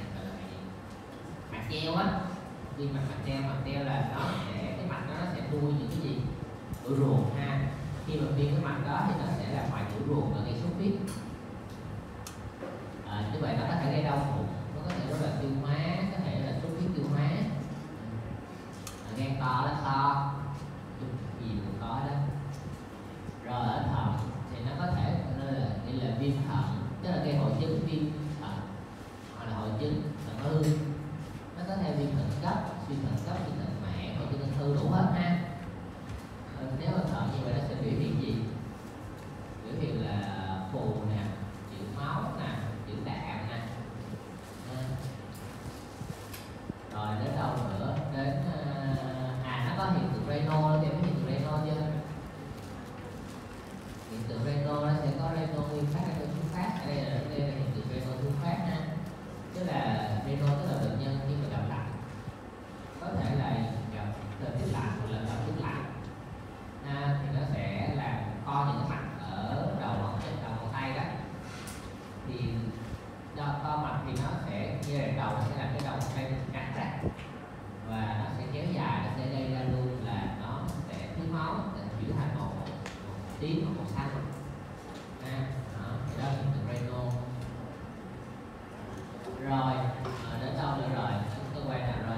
mạch treo á, viêm mạch treo là nó sẽ cái mạch nó sẽ nuôi những cái gì? Ổ ruột ha. Khi mà viêm cái mạch đó thì nó sẽ làm hoại tử ruột và gây xuất huyết. Như vậy nó có thể gây đau bụng, nó có thể rối loạn tiêu hóa, có thể là xuất huyết tiêu hóa. Gan to nó to, gì cũng có đó. Rồi ở thận thì nó có thể là viêm thận, tức là gây hội chứng viêm thận hoặc là hội chứng thận hư. Nó có thể viêm thận cấp, suy thận mạn, hội chứng ung thư đủ hết ha. Nếu ở thận như vậy nó sẽ biểu hiện gì? Biểu hiện là phù nè, chữ máu nè, chữ đạm nè. Rồi đến đâu nữa? Đến nó có hiện tượng renal, em biết hiện tượng renal chưa? Hiện tượng renal nó sẽ có renal nguyên phát, renal thứ phát. Đây là hiện tượng renal thứ phát ha. Tức là renal tức là bệnh nhân khi mà gặp lạnh, có thể là gặp thời tiết lạnh hoặc là gặp tiết lạnh, thì nó sẽ làm co những cái mạch ở đầu ngón tay đó. Thì do co mạch thì nó sẽ như là đầu nó sẽ làm cái đầu ngón tay ngắn ra và nó sẽ kéo dài, nó sẽ gây ra luôn là nó sẽ thiếu máu, sẽ chuyển thành một tím hoặc màu xanh. Thì đó là hiện tượng renal. Rồi đến đâu nữa rồi? Cơ quan nào rồi?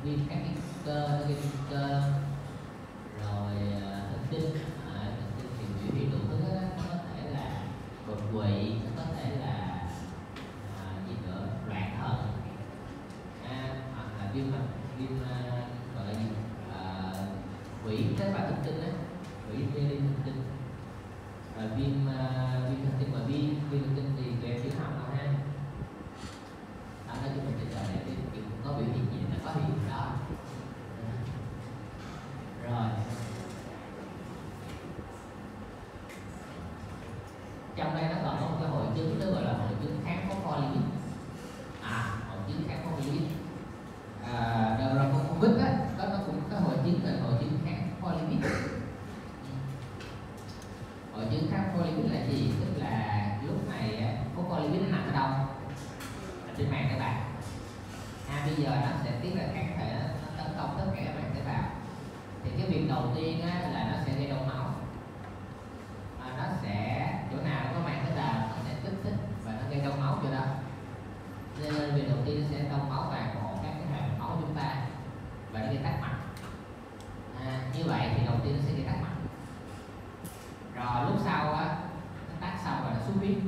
viêm các cái cơ, nó gây viêm cơ, rồi thần kinh thì biểu hiện đủ thứ đó. Nó có thể là đột quỵ, nó có thể là gì nữa, loạn thần, hoặc là viêm gọi là gì, quỷ tế bào thần kinh á, quỷ mê linh thần kinh, rồi viêm thần kinh. Và viêm thần kinh thì tụi em chưa học đâu ha. Đó, nói chung mình bây giờ để có biểu hiện gì nó có biểu hiện đó. Rồi trong đây nó còn có một cái hội chứng nó gọi là hội chứng kháng phospholipid. Hội chứng kháng phospholipid. Rồi Covid á, nó cũng có hội chứng là hội chứng kháng phospholipid. Hội chứng kháng phospholipid là gì? Tức là lúc này phospholipid nó nằm ở đâu? Ở trên màng tế bào. Bây giờ nó sẽ tiết ra kháng thể, nó tấn công tất cả các màng tế bào. Thì cái việc đầu tiên là nó sẽ gây đông máu. Nó sẽ chỗ nào có màng tế bào nó sẽ kích thích và nó gây đông máu chỗ đó. Nên việc đầu tiên nó sẽ đông máu toàn bộ các cái hàng máu chúng ta và nó gây tắc mạch. Như vậy thì đầu tiên nó sẽ gây tắc mạch. Rồi lúc sau nó tắc xong rồi nó xuất huyết.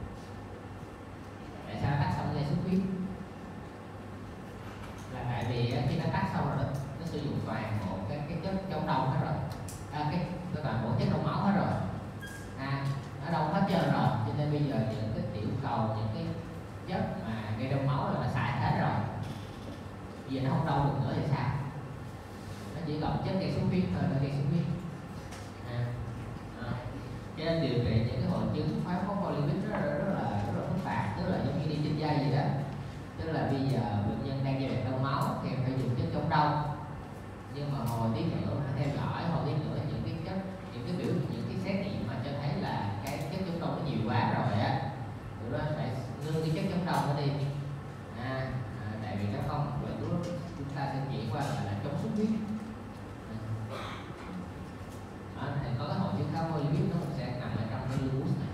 Tại sao nó tắc xong gây xuất huyết? Là tại vì khi nó tắc xong rồi nó sử dụng toàn bộ cái chất chống đông hết rồi, cái toàn bộ chất đông máu hết rồi, nó đông hết trơn rồi, cho nên bây giờ những cái tiểu cầu, những cái chất mà gây đông máu là nó xài hết rồi. Bây giờ nó không đông được nữa thì sao? Nó chỉ còn chất gây xuất huyết thôi, nó gây xuất huyết. Cho nên điều trị những cái hội chứng thoái phospholipid rất là phức tạp, tức là giống như đi trên dây gì đó. Tức là bây giờ bệnh nhân đang giai đoạn đông máu thì phải dùng chất chống đông, nhưng mà hồi tí nữa phải theo dõi, hồi tí nữa những cái xét nghiệm mà cho thấy là cái chất chống đông nó nhiều quá rồi á, tụi nó phải ngưng cái chất chống đông nó đi. Tại vì nó không, bởi lúc chúng ta sẽ chuyển qua là chống xuất huyết. Thì có cái hội chứng kháng phospholipid nó cũng sẽ nằm ở trong cái lupus này.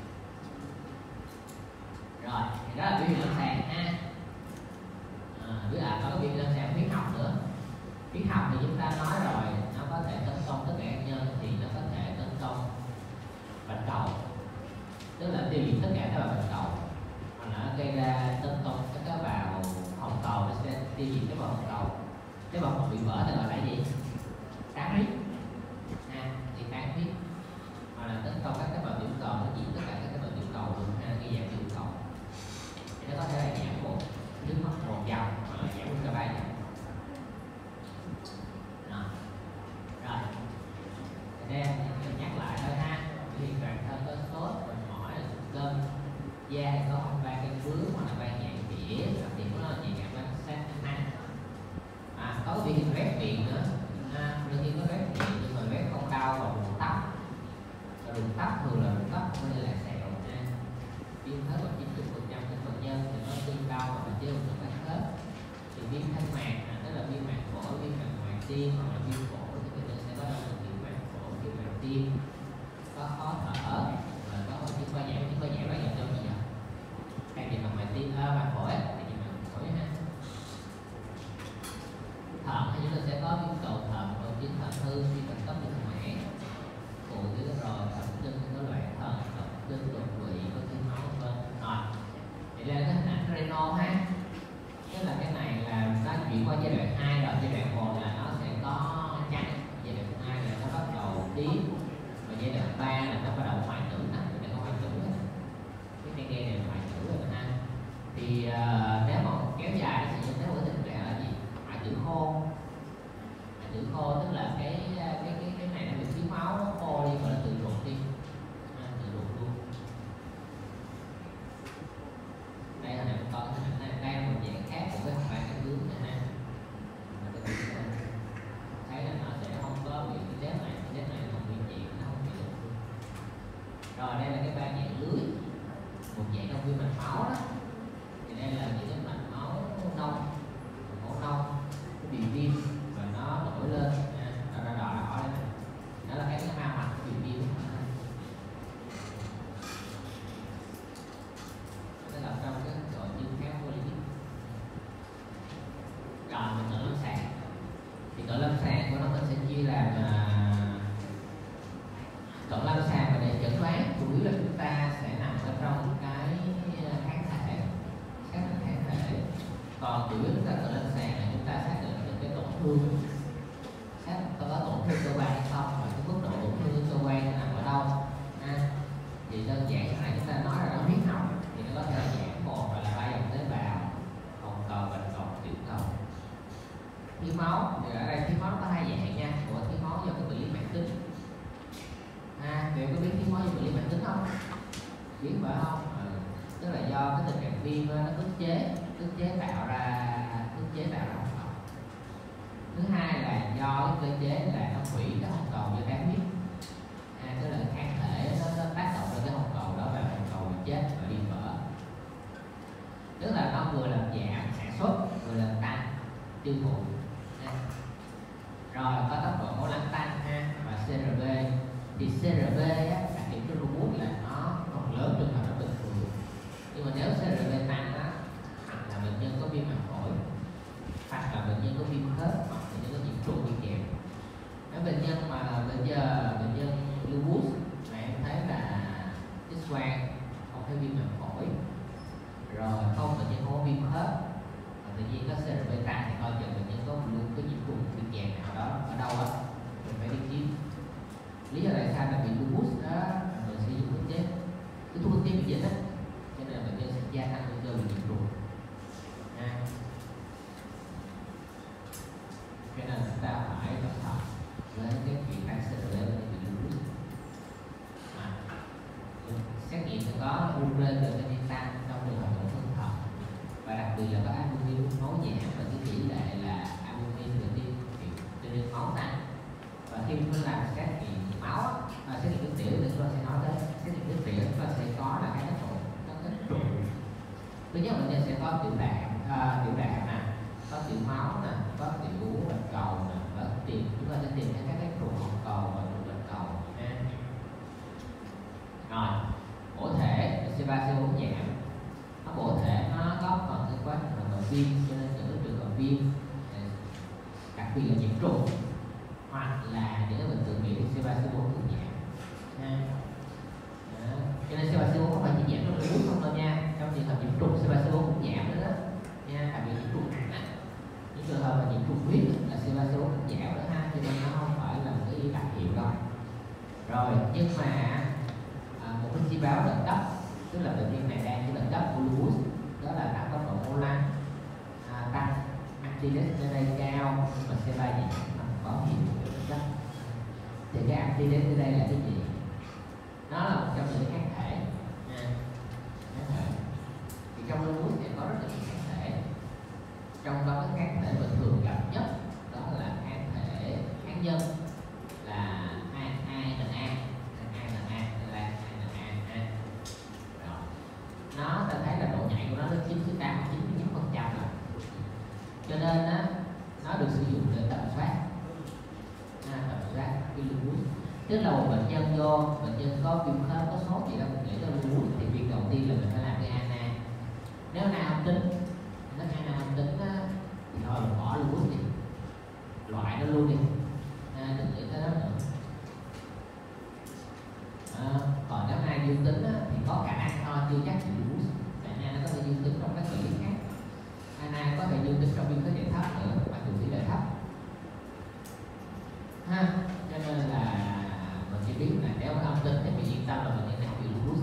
Rồi thì đó là biểu hiện lâm sàng ha. Với lại có cái biểu hiện lâm sàng huyết học nữa. Huyết học thì chúng ta nói rồi, nó có thể tấn công tất cả các nhân, thì nó có thể tấn công bạch cầu, tức là tiêu diệt tất cả các bào bạch cầu, hoặc là nó gây ra tấn công các tế bào hồng cầu, nó sẽ tiêu diệt tế bào hồng cầu. Tế bào hồng bị vỡ thì gọi là gì? Tán huyết. Thì tán huyết. Hoặc là tấn công các tế bào tiểu cầu, nó diệt tất cả các tế bào tiểu cầu luôn, gây giảm tiểu cầu. Thì nó có thể là giảm một nước mắt một dòng, hoặc là giảm cả ba dòng. Rồi đây mình nhắc lại thôi ha. Thì toàn thân có sốt, mệt mỏi, cơn, da thì có không ba cơn bướu hoặc là ba nhạn tỉa, đặc điểm của nó là nhạy cảm ánh sáng nắng. Có cái biểu hiện rét miệng nữa. Đôi khi có rét miệng nhưng mà rét không đau và rụng tóc. Rụng tóc thường là rụng tóc không nên là sẹo. Viêm khớp là 90% của bệnh nhân thì nó sưng đau hoặc là chưa được các khớp. Thì viêm thanh mạc, tức là viêm màng phổi, viêm màng ngoài tim hoặc là viêm phổi thì bệnh nhân sẽ có đau viêm màng phổi, viêm màng tim, có khó thở và có hội chứng co giãn. Chứng co giãn là dành cho gì vậy? Hay viêm màng ngoài tim, màng phổi thì viêm màng phổi ha. Thận thì chúng ta sẽ có viêm cầu thận, hội chứng thận hư, viêm màng cấp được khỏe, phụ tử rồi thận kinh có loạn thận, thận kinh đột quỵ, có thiếu máu vân. Rồi thì đây là cái hình ảnh renal ha. Tức là cái này là nó chuyển qua giai đoạn 2 rồi, giai đoạn 1 là nó sẽ có trắng, giai đoạn 2 là nó bắt đầu tím, và giai đoạn 3 là nó bắt đầu hoại tử. Nó có hoại tử đó. Cái cây này là hoại tử rồi ha. Thì nếu mà kéo dài nó sẽ dẫn đến một cái tình trạng là gì? Hoại tử khô. Hoại tử khô tức là cái này nó bị thiếu máu, nó khô đi, gọi là tự ruột đi, tự ruột luôn. Đây là mình có cái hình này, đây là một dạng khác của cái ba cái bướu này ha. Thấy là nó sẽ không có bị cái chết này không bị chuyện, nó không bị được. Rồi đây là cái ba dạng lưới, một dạng trong viêm mạch máu đó. Thì đây là những cái mạch máu nông, nó bị viêm và nó nổi lên, nó đỏ đây này. Đó là cái mao mạch bị viêm làm cận lâm sàng và để chẩn đoán chủ yếu là chúng ta sẽ nằm ở trong cái kháng thể, xác định kháng thể. Còn chủ yếu chúng ta cận lâm sàng là chúng ta xác định được cái tổn thương, xác định có tổn thương cơ quan hay không và cái mức độ tổn thương cơ quan nằm ở đâu. Thì đơn giản cái này chúng ta nói là nó huyết học thì nó có thể là dạng một hoặc là 3 dòng tế bào, hồng cầu, bạch cầu, tiểu cầu. Thiếu máu thì ở đây thiếu máu nó có hai dạng nha, một thiếu máu do cái bệnh lý mãn tính. Thì có biết thiếu máu do bệnh lý mãn tính không? Biết phải không? Tức là do cái tình trạng viêm nó ức chế tạo ra hồng cầu. Thứ hai là do cái cơ chế là nó hủy cái hồng cầu do kháng huyết. Tức là kháng thể nó tác động lên cái hồng cầu đó và hồng cầu bị chết và đi vỡ. Tức là nó vừa làm giảm sản xuất vừa làm tăng tiêu thụ. Rồi có tốc độ máu lắng tăng và CRP. Thì CRP đặc điểm của robot là nó còn lớn trường hợp nó bình thường. Nhưng mà nếu CRP tăng đó là bệnh nhân có viêm màng phổi, hoặc là bệnh nhân có viêm khớp, hoặc bệnh nhân có nhiễm trùng đi kèm. Nếu bệnh nhân mà bệnh nhân lupus mà em thấy là X-quang không thấy viêm màng phổi, rồi không bệnh nhân không có viêm khớp, mà tự nhiên có CRP tăng thì coi chừng bệnh nhân có luôn có nhiễm trùng đi kèm nào đó ở đâu á, mình phải đi kiếm. Lý do tại sao là bị lupus đó mình sẽ dùng cái thuốc ức chế miễn dịch á, cho nên là bệnh nhân sẽ gia tăng nguy cơ bị nhiễm trùng. Cho nên chúng ta phải cẩn thận với cái chuyện tăng CRP lên bị lupus. Xét nghiệm sẽ có urine được cái tăng trong trường hợp tổn thương thận, và đặc biệt là có albumin máu giảm và cái tỷ lệ là albumin được trên máu tăng. Và khi chúng ta làm xét nghiệm máu và xét nghiệm nước tiểu thì chúng ta sẽ nói tới xét nghiệm nước tiểu chúng ta sẽ có là cái trùng. Thứ nhất bệnh nhân sẽ có tiểu đạm nè, có tiểu máu nè, có tiểu bạch cầu nè, và chúng ta sẽ tìm thấy các trùng hồng cầu và trùng bạch cầu. Rồi bổ thể C3C4 giảm, nó bổ thể nó góp phần cái quá trình viêm, cho nên những trường hợp viêm đặc biệt là nhiễm trùng hoặc là những bệnh tự miễn C3C4 cũng giảm. Cho nên C3C4 không phải chỉ giảm trong lupus không đâu nha, trong trường hợp nhiễm trùng C3C4 cũng giảm nữa đó nha, đặc biệt nhiễm trùng nặng. Những trường hợp mà nhiễm trùng huyết là C3C4 cũng giảm đó ha, cho nên nó không phải là một cái đặc hiệu đâu. Rồi nhưng mà một cái chỉ báo đợt cấp, tức là bệnh nhân này đang cái đợt cấp của lupus, đó là tăng tốc độ máu lắng, tăng antidestinate cao, nhưng mà C3 giảm có hiệu đó. Thì cái antidestinate là cái gì? Nó là một trong những kháng thể. Thì trong lupus thì có rất là nhiều kháng thể, trong đó cái kháng thể bình thường gặp nhất đó là kháng thể kháng nhân là nó ta thấy là độ nhạy của nó đến 98-99% rồi, cho nên á nó được sử dụng để tầm soát cái lupus. Tức là một bệnh nhân có viêm khớp, có sốt gì đó mình nghĩ tới lupus thì việc đầu tiên là mình phải làm cái ANA. Nếu ANA âm tính á thì thôi mình bỏ lupus đi, loại nó luôn đi, đừng nghĩ tới đó nữa. Còn nếu ai dương tính á, thì có khả năng thôi, chưa chắc là lupus. Tại nó có thể dương tính trong các bệnh lý khác, ANA có thể dương tính trong viêm khớp dạng thấp nữa, mặc dù tỷ lệ thấp cho nên là mình chỉ biết là nếu âm tính thì mình yên tâm là mình đang bị lupus.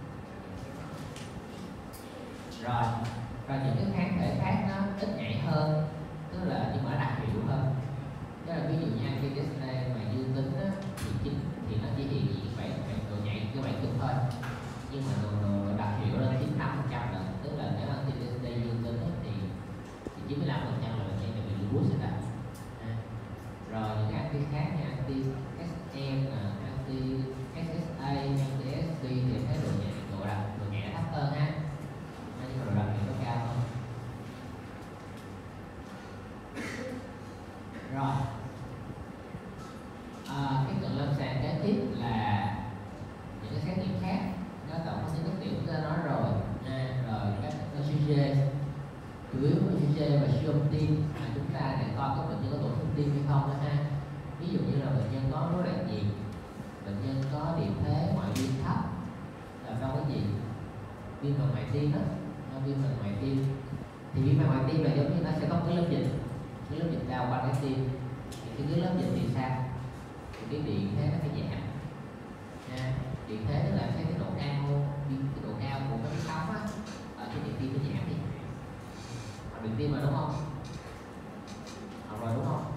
Rồi những cái kháng thể khác nó ít nhạy hơn, tức là nhưng mà nó đặc hiệu hơn. Tức là ví dụ như antidestinate mà dương tính á, thì nó chỉ hiện diện độ nhạy cái 7 cực thôi, nhưng mà độ đặc hiệu lên 95% lần. Tức là nếu antidestinate dương tính á, thì 95% là bệnh nhân bị lupus rồi đó. Rồi những cái anti khác như anti-SM, anti-SSA, anti-ST thì thấy độ nhạy thấp hơn ha, nhưng mà độ đặc hiệu nó cao hơn. Rồi cái cận lâm sàng kế tiếp là những cái xét nghiệm khác, nó tổng có những nước tiểu chúng ta nói rồi, rồi các ECG, chủ yếu ECG và siêu âm tim mà chúng ta để coi có bệnh nhân có tổn thương tim hay không đó ha. ví dụ như là bệnh nhân có rối loạn nhịp, bệnh nhân có điện thế ngoại vi thấp là do cái gì? Viêm màng ngoại tim đó, viêm màng ngoại tim. Thì viêm màng ngoại tim là giống như nó sẽ có cái lớp dịch, cái lớp dịch đào quanh cái tim. Thì cái lớp dịch thì sao? Thì cái điện thế nó phải giảm. Điện thế tức là cái độ cao của cái sóng á, ở cái điện tim nó giảm đi. Điện tim mà đúng không? Học rồi đúng không?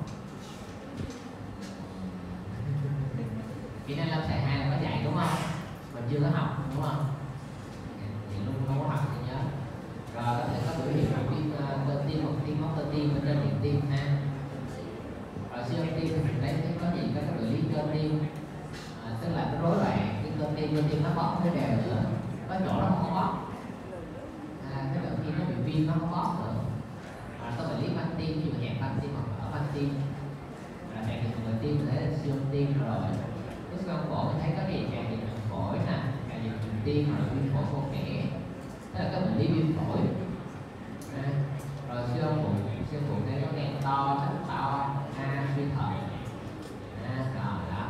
Kỹ năng lâm sàng 2 là có dạy đúng không? Mình chưa có học đúng không? Thì luôn không có học thì nhớ. Rồi có thể có biểu hiện của viêm cơ tim hoặc viêm móc cơ tim bên trên điện tim ha. Rồi siêu âm tim thì mình thấy có gì có cái bệnh lý cơ tim, tức là cái rối loạn cái cơ tim nó bóp cái đều nữa, có chỗ nó không có bóp, cái bệnh tim nó bị viêm nó không bóp nữa. Có bệnh lý van tim như hẹp van tim hoặc ở van tim, là hẹp thì người tim có thể là siêu âm tim rồi. Cái siêu âm phổi mình thấy có gì tràn dịch phổi nè, tràn dịch tim hoặc là viêm phổi vô kẽ, tức là cái bệnh lý viêm phổi. Rồi siêu âm phụ thấy có gan to, rất to, suy thận, rồi đó.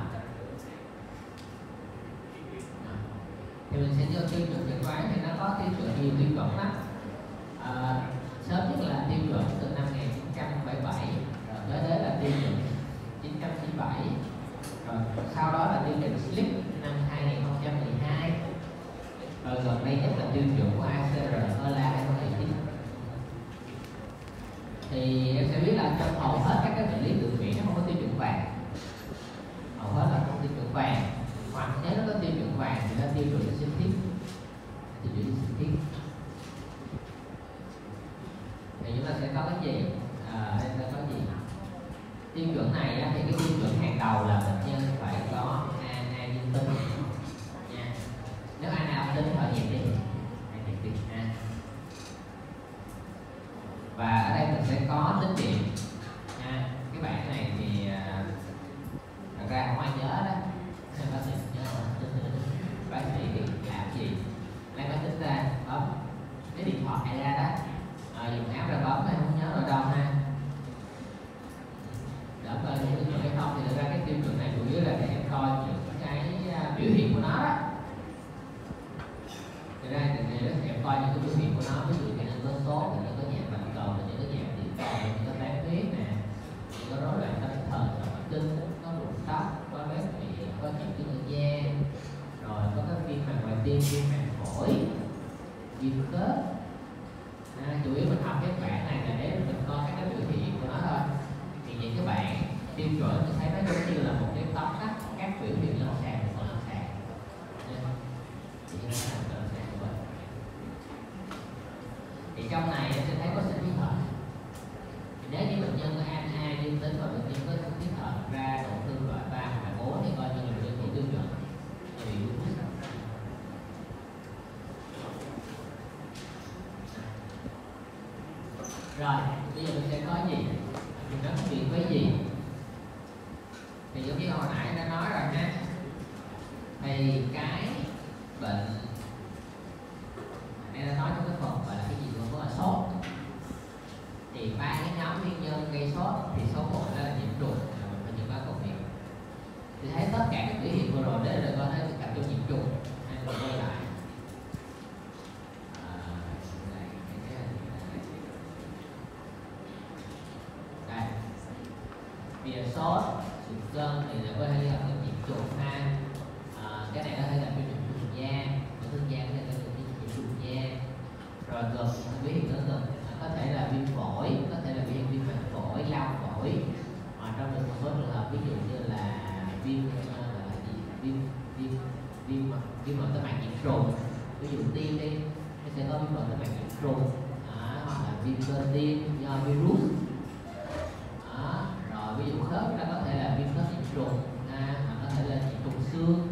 Thì mình sẽ đưa tiêu chuẩn chẩn đoán thì nó có tiêu chuẩn nhiều tiêu chuẩn lắm. Sớm nhất là tiêu chuẩn từ năm 1977, rồi tới đấy là tiêu chuẩn 1997, rồi sau đó là tiêu chuẩn SLIP năm 2012, rồi gần đây nhất là tiêu chuẩn của ACR ELA 2009. Thì em sẽ biết là trong hầu hết các cái bệnh lý tự miễn nó không có tiêu chuẩn vàng, hầu hết là không tiêu chuẩn vàng, hoặc nếu nó có tiêu chuẩn vàng thì nó tiêu chuẩn sinh thiết, tiêu chuẩn sinh thiết. Thì chúng ta sẽ có cái gì? Đây sẽ có gì? Tiêu chuẩn này thì cái tiêu chuẩn hàng đầu là bệnh nhân phải có AA dương tính nha. Nếu AA âm tính thì họ nhẹ đi, và ở đây mình sẽ có tính điểm nha. Cái bảng này thì thật ra không ai nhớ đó, bác sĩ nhớ bác sĩ thì làm gì lấy máy tính ra bấm cái điện thoại ra đó, dùng áo ra bấm, không nhớ rồi đâu ha. Đỡ coi những tiêu chuẩn hay không thì thực ra cái tiêu chuẩn này chủ yếu là để em coi những cái biểu hiện của nó đó. Thực ra thì em coi những cái biểu hiện của nó, ví dụ như là có sốt, thì có nhạc bạch cầu, những cái nhạc điện cầu, những cái bán huyết nè, những cái rối loạn tâm thần, tinh, có rụng tóc, có béo phì, có nhiễm trùng da, rồi có cái viêm màng ngoài tim, viêm màng phổi, viêm khớp. Chủ yếu mình học cái bảng này là để mình coi các cái biểu hiện của nó thôi. Thì những cái bảng tiêu chuẩn mình thấy nó giống như là một cái tóm tắt các biểu hiện lâm sàng của lâm sàng. Thì trong này em sẽ thấy có sinh thiết thận. Thì nếu như bệnh nhân có AA dương tính và bệnh nhân có sinh thiết thận ra tổn thương loại 3 hoặc 4 thì coi như là bệnh nhân thuộc tiêu chuẩn. Rồi, bây giờ mình sẽ có gì? Mình nói chuyện với gì? Thì giống như hồi nãy đã nói rồi ha. Thì cái bệnh đây đã nói trong cái phần gọi là cái gì luôn, là sốt. Thì ba cái nhóm nguyên nhân gây sốt thì số 1 đó là nhiễm trùng, mình phải dự báo công việc. Thì thấy tất cả các biểu hiện vừa rồi để có thể gặp trong nhiễm trùng. Hay mình quay lại. Vì sốt, sụt cân thì có thể gặp trong nhiễm trùng ha. Cái này có thể gặp trong nhiễm trùng da, tổn thương da có thể gặp trong nhiễm trùng da. Rồi ngực, biểu hiện ở ngực có thể là viêm phổi, có thể là viêm màng phổi, lao phổi. Trong một số trường hợp ví dụ như là viêm mật tế bào nhiễm trùng, ví dụ tim đi, nó sẽ có viêm mật tế bào nhiễm trùng, hoặc là viêm cơ tim do virus. Rồi ví dụ khớp nó có thể là viêm khớp nhiễm trùng, hoặc có thể là nhiễm trùng xương.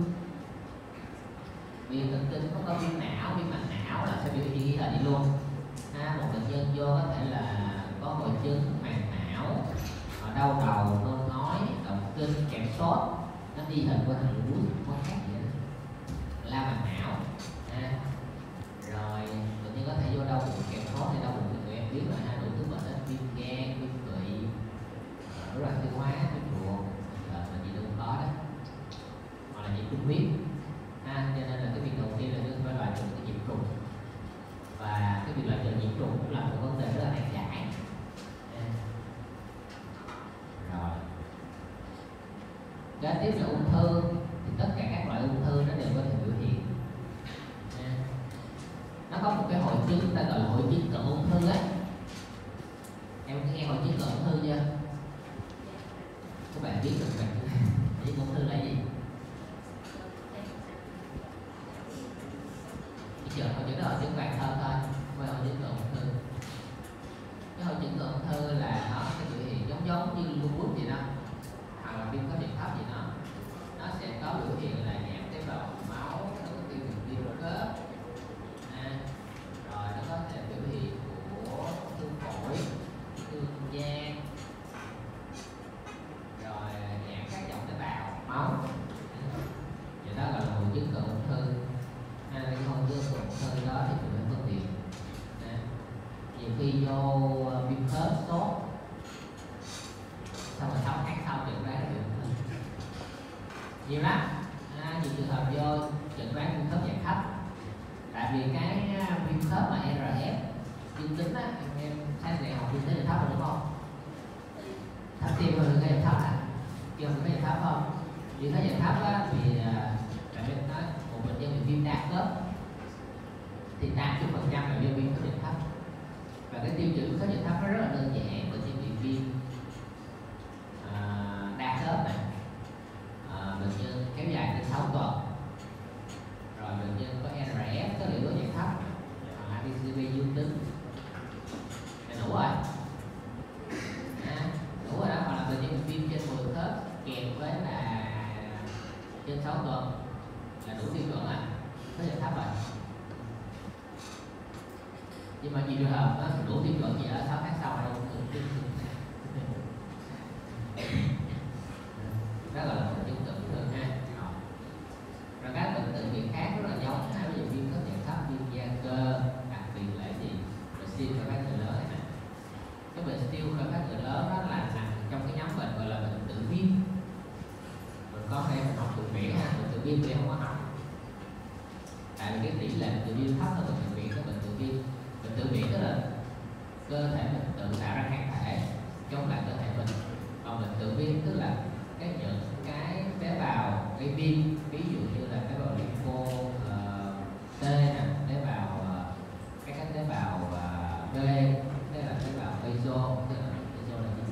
Vì thần kinh có viêm não, viêm mạch não là sẽ biểu hiện như là đi luôn. Một bệnh nhân vô có thể là có hội chứng màng não, đau đầu, nôn nói, động kinh, kèm sốt, nó đi hình qua thành virus, không có khác gì nữa. La màng não. Rồi bệnh nhân có thể vô đau bụng kèm sốt, thì đau bụng thì tụi em biết là đủ thứ bệnh đó, viêm gan, viêm tụy, rối loạn tiêu hóa, viêm ruột, Kế tiếp là ung thư, thì tất cả các loại ung thư nó đều có thể biểu hiện. Nó có một cái hội chứng ta gọi là hội chứng cận ung thư á. Em có nghe hội chứng cận ung thư chưa? Các bạn biết được vậy ung thư là gì? Chỉ hội chứng đó hội chứng vàng thơm thôi, không phải hội chứng cận ung thư. Cái hội chứng cận ung thư là nó sẽ biểu hiện giống như lupus vậy đó, hoặc là viêm khớp điện thấp gì đó. Nó sẽ có biểu hiện là giảm tế bào máu, nó có tiêu viêm khớp, rồi nó có thể biểu hiện của thương phổi, thương gan, rồi giảm các dòng tế bào máu. Vậy đó là hội chứng cận ung thư. Cái hội chứng cận ung thư đó thì mình phải phân biệt. Nhiều khi vô viêm khớp sốt, xong rồi 6 tháng sau chẩn đoán được ung thư nhiều lắm. Nhiều trường hợp vô chẩn đoán viêm khớp dạng thấp, tại vì cái viêm khớp mà RF dương tính á, em thấy đại học viêm khớp dạng thấp rồi đúng không? Thấp tim hơn cái dạng thấp à? Chưa cái dạng thấp không? Viêm khớp dạng thấp á thì bạn biết nói một bệnh nhân bị viêm đa khớp thì 80% là do viêm khớp dạng thấp. Và cái tiêu chuẩn khớp dạng thấp nó rất là đơn giản, bệnh nhân bị viêm đa khớp này, bệnh nhân kéo dài đến 6 tuần, rồi bệnh nhân có RF có liệu dạng thấp, ABCB dương tính là đủ rồi. Đủ rồi đó. Hoặc là bệnh nhân bị viêm trên 10 khớp kèm với là trên 6 tuần là đủ tiêu chuẩn rồi, khớp dạng thấp rồi. Nhưng mà nhiều trường hợp nó đủ tiêu chuẩn gì ở 6 tháng sau là đâu cũng được. Đó là một chứng cận ung thư ha. Rồi các bệnh tự miễn khác rất là giống, ví dụ viêm khớp dạng thấp, viêm da cơ, đặc biệt là gì? Bệnh siêu khởi phát người lớn này. Cái bệnh siêu khởi phát người lớn đó là nằm trong cái nhóm bệnh gọi là bệnh tự viêm. Mình có hay học tự miễn ha, bệnh tự viêm thì không có học. Tại vì cái tỷ lệ tự viêm thấp hơn bệnh tự miễn, cái bệnh tự viêm. Bệnh tự miễn tức là cơ thể mình tự tạo ra kháng thể chống lại cơ thể mình. Còn bệnh tự viêm tức là những cái tế bào gây viêm, ví dụ như là tế bào lympho T nè, tế bào các tế bào B, đây là tế bào basal, là gì?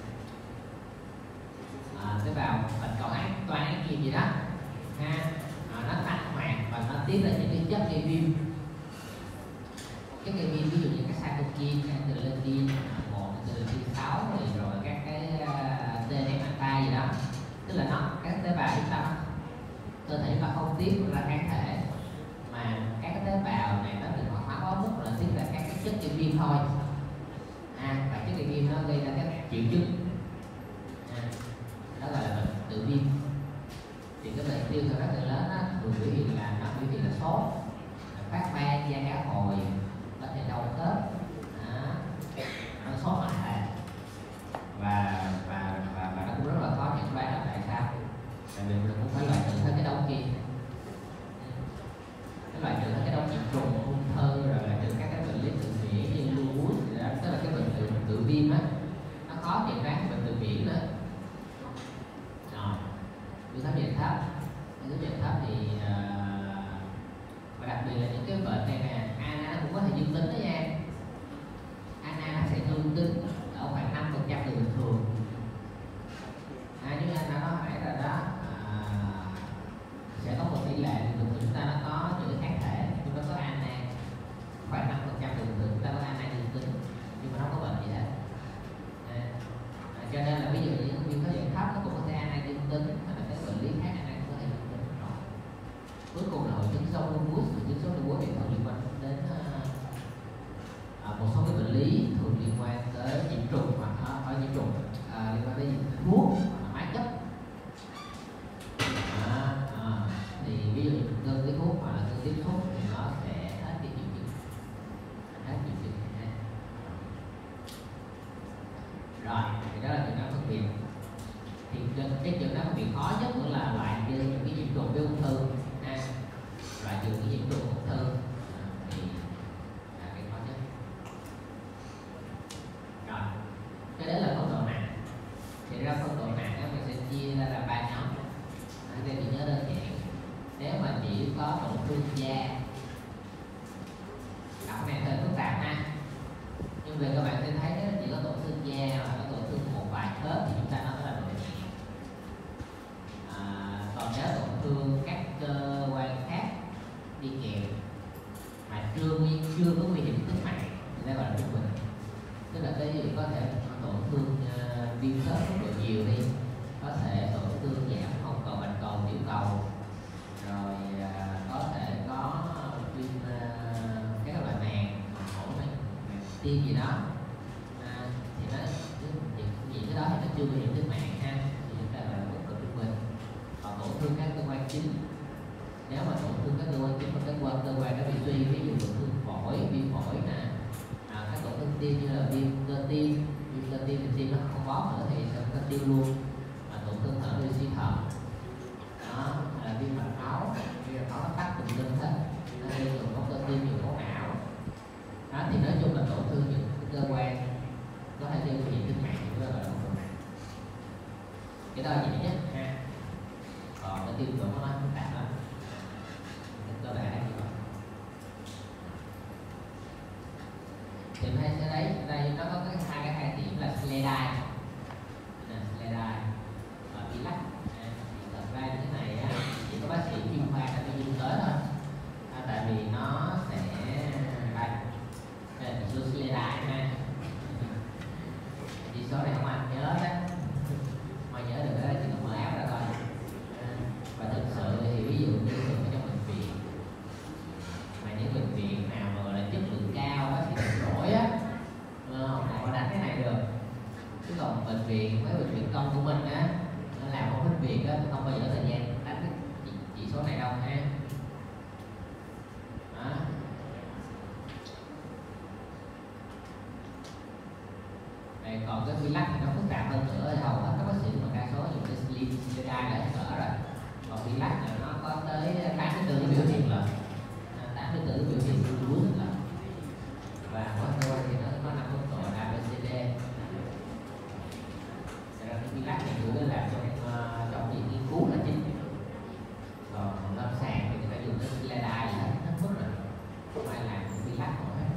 Tế bào bạch cầu ác toan ác gì đó ha. Nó tăng hoạt và nó tiết ra những cái chất gây viêm. Chất gây viêm ví dụ như các cytokine, các interleukin 1, interleukin 6 rồi các cái TNF-alpha gì đó. Tức là nó các tế bào chúng ta cơ thể mà không tiết ra kháng thể, mà các tế bào này nó được hoạt hóa quá mức là tiết ra các cái chất gây viêm thôi. Và chất gây viêm nó gây ra các triệu chứng. Đó gọi là bệnh tự viêm. Thì cái bệnh tiêu khởi phát người lớn á, thường biểu hiện là nó biểu hiện là sốt, phát ban, da cá hồi, có thể đau khớp, nó sốt lại và nó cũng rất là khó nhận đoán là tại sao. Tại vì mình cũng phải loại trừ hết cái đống kia, loại trừ hết cái đống nhiễm trùng, ung thư, rồi loại trừ các cái bệnh lý tự miễn như lupus, tức là cái bệnh tự viêm á, nó khó nhận đoán bệnh tự miễn nữa. Viêm khớp dạng thấp, thì và đặc biệt là những cái bệnh này nè, ANA nó cũng có thể dương tính đó nha. ANA nó sẽ dương tính ở khoảng 5% người bình thường. Như anh đã nói nãy rồi đó, sẽ có một tỷ lệ thường chúng ta nó có những kháng thể, chúng ta có ANA khoảng 5% người bình thường chúng ta có ANA dương tính, nhưng mà không có bệnh gì hết. Cho nên là ví dụ như những viêm khớp dạng thấp nó cũng có thể ANA dương tính, mà là cái bệnh lý khác ANA cũng có thể dương tính. Cuối cùng là hội chứng sốt lupus. Hội chứng sốt lupus thì thường liên quan đến một số cái bệnh lý thường liên quan tới nhiễm trùng, hoặc ở nhiễm trùng liên quan đến thuốc hoặc là hóa chất. Thì ví dụ như ngưng cái thuốc hoặc là ngưng tiếp xúc thì nó sẽ hết cái triệu chứng, Rồi thì đó là chẩn đoán phân biệt. Thì cái chẩn đoán phân biệt khó nhất cũng là loại trừ những cái nhiễm trùng với ung thư, loại trừ cái nhiễm trùng ung thư thì là cái khó nhất. Rồi cái đấy là phân độ nặng. Thì ra phân độ nặng mình sẽ chia ra là 3 nhóm. Đây chị nhớ đơn giản, nếu mà chỉ có tổn thương da, đọc này hơi phức tạp ha, nhưng về các bạn sẽ thấy nếu chỉ có tổn thương da hoặc có tổn thương một vài khớp thì chúng ta nói là độ nhẹ. Còn nếu tổn thương các cơ quan khác đi kèm mà chưa có nguy hiểm tính mạng thì đây gọi là trung bình. Tức là cái gì có thể tổn thương viêm khớp mức độ nhiều đi, có thể tổn thương giảm hồng cầu, bạch cầu, tiểu cầu, rồi có thể có viêm các loại màng, hổ màng tim gì đó, thì nó những cái đó thì nó chưa nguy hiểm tính mạng ha, thì chúng ta gọi là mức độ trung bình. Còn tổn thương các cơ quan chính, nếu mà tổn thương các cơ quan chính mà các cơ quan nó bị suy, ví dụ tổn thương phổi, viêm phổi nè, các tổn thương tim như là viêm cơ tim thì tim nó không bó nữa thì sẽ có tim luôn. Mà tổn thương thở thì suy thận, đó là viêm mạch máu, viêm mạch máu nó tắc tùm lum hết, nó gây nhiều máu cơ tim, nhiều máu não. Đó thì nói chung là tổn thương những cơ quan có thể gây nguy hiểm tính mạng của là mức độ nặng. Cái đó là dễ nhất ha. Còn cái tiêu chuẩn nó phức tạp lắm. Cơ bản là như vậy. Thì hay sẽ đấy, đây nó có cái hai điểm là Sledai, Sledai và Pilac. Thật ra như thế này á, chỉ có bác sĩ chuyên khoa đã phải dùng tới thôi. Tại vì nó sẽ đây là chỉ số Sledai ha. Chỉ số này không ai nhớ đó, mà nhớ được đó chỉ cần mở áo ra thôi. Và thực sự thì ví dụ như ở trong bệnh viện, mà những bệnh viện nào mà gọi là chất lượng cao á thì nổi á, không nào có đánh cái này được. Chứ còn bệnh viện, mấy bệnh viện công của mình á, làm một bệnh viện á, không bao giờ thời gian đánh cái chỉ số này đâu ha. Đó. Đây, còn cái Pilac thì nó phức tạp hơn nữa, hầu hết các bác sĩ mà đa số dùng cái Sledai là hết cỡ rồi. Còn Pilac là nó có tới 84 cái biểu hiện là 84 cái biểu hiện của là, và mỗi cơ quan thì nó có 5 mức độ là ABCD. Cái Pilac này chủ yếu làm trong việc nghiên cứu là chính. Còn lâm sàng thì người ta dùng cái Sledai là hết mức rồi, không ai làm Pilac nữa hết.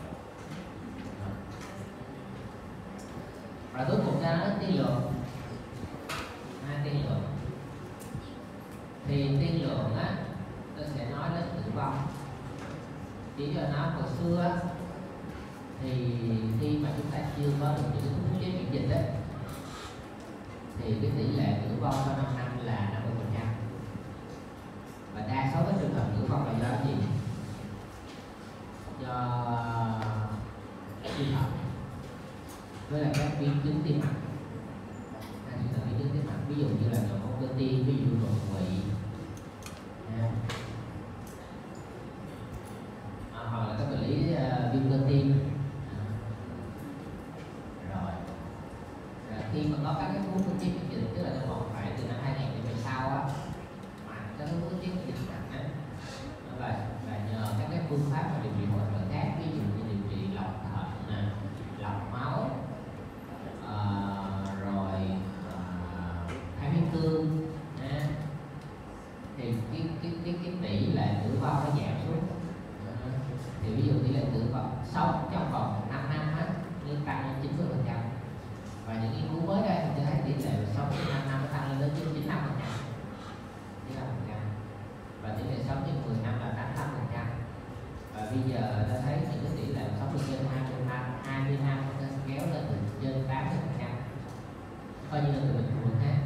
Rồi cuối cùng ra nó tiên lượng. Tiên lượng thì tiên lượng á, tôi sẽ nói đến tử vong. Chỉ cho nó hồi xưa thì khi mà chúng ta chưa có được những thuốc chế miễn dịch đấy, thì cái tỷ lệ tử vong sau 5 năm là 50%. Và đa số các trường hợp tử vong là do gì? Do suy thận với là các biến chứng tim mạch. Các biến chứng tim mạch ví dụ như là nhồi máu cơ tim, ví dụ đột quỵ, hoặc là các bệnh lý viêm cơ tim. Rồi khi mà có các cái thuốc chế miễn dịch, tức là trong vòng phải từ năm 2000 về sau á, mà các thuốc chế miễn dịch mạnh á, và nhờ các cái phương pháp mà điều trị hỗ trợ khác, ví dụ như điều trị lọc thận, lọc máu, rồi khai huyết tương, thì cái tỷ lệ tử vong nó giảm xuống. Thì ví dụ tỷ lệ tử vong sống trong vòng 5 năm á, nó tăng lên 90%. Và những nghiên cứu mới đây thì tôi thấy tỷ lệ sống trong 5 năm nó tăng lên đến 95%. Và tỷ lệ sống trên 10 năm là 85%. Và bây giờ ta thấy những cái tỷ lệ sống được trên 20 năm nó kéo lên từ trên 80%. Coi như là từ bình thường hết.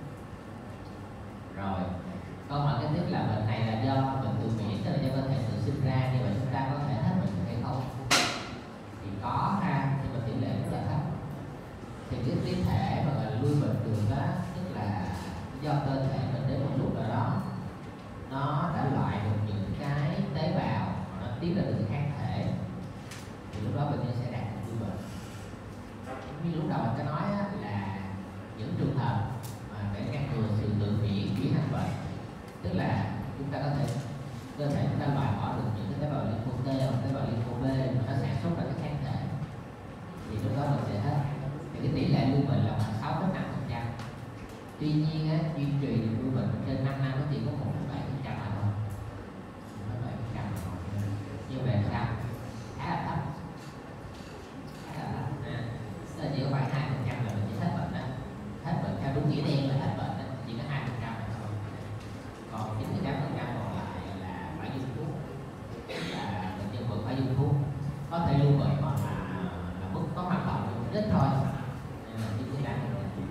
Rồi câu hỏi kế tiếp là bệnh này là do bệnh tự miễn, tức là do cơ thể tự sinh ra, nhưng mà chúng ta có thể hết bệnh hay không? Thì có ha, nhưng mà tỷ lệ rất là thấp. Thì cái biến thể mà gọi là lui bệnh được đó, tức là do cơ thể mình đến một lúc nào đó nó đã loại được những cái tế bào nó tiến ra từ kháng thể, thì lúc đó bệnh nhân sẽ đạt được lui bệnh. Như lúc đầu mình có nói á, là những trường hợp mà để ngăn ngừa sự tự miễn chuyển thành bệnh, tức là chúng ta có thể cơ thể chúng ta loại bỏ được những cái tế bào lympho T hoặc tế bào lympho B mà nó sản xuất ra cái kháng thể, thì lúc đó mình sẽ hết. Thì cái tỷ lệ lưu bệnh là khoảng 6 đến 5%. Tuy nhiên á, duy trì được nuôi bệnh trên 5 năm nó chỉ có 1,7% mà thôi, 1,7% mà thôi. Như vậy sao? Khá là thấp, khá là thấp. Tức là chỉ có khoảng 2% là mình chỉ hết bệnh đó, hết bệnh theo đúng nghĩa đen là hết bệnh đó, chỉ có 2% mà thôi. Còn 98% còn lại là phải dùng thuốc, là bệnh nhân vẫn phải dùng thuốc, có thể lưu bệnh hoặc là mức có hoạt động ít thôi. Nên là 98%.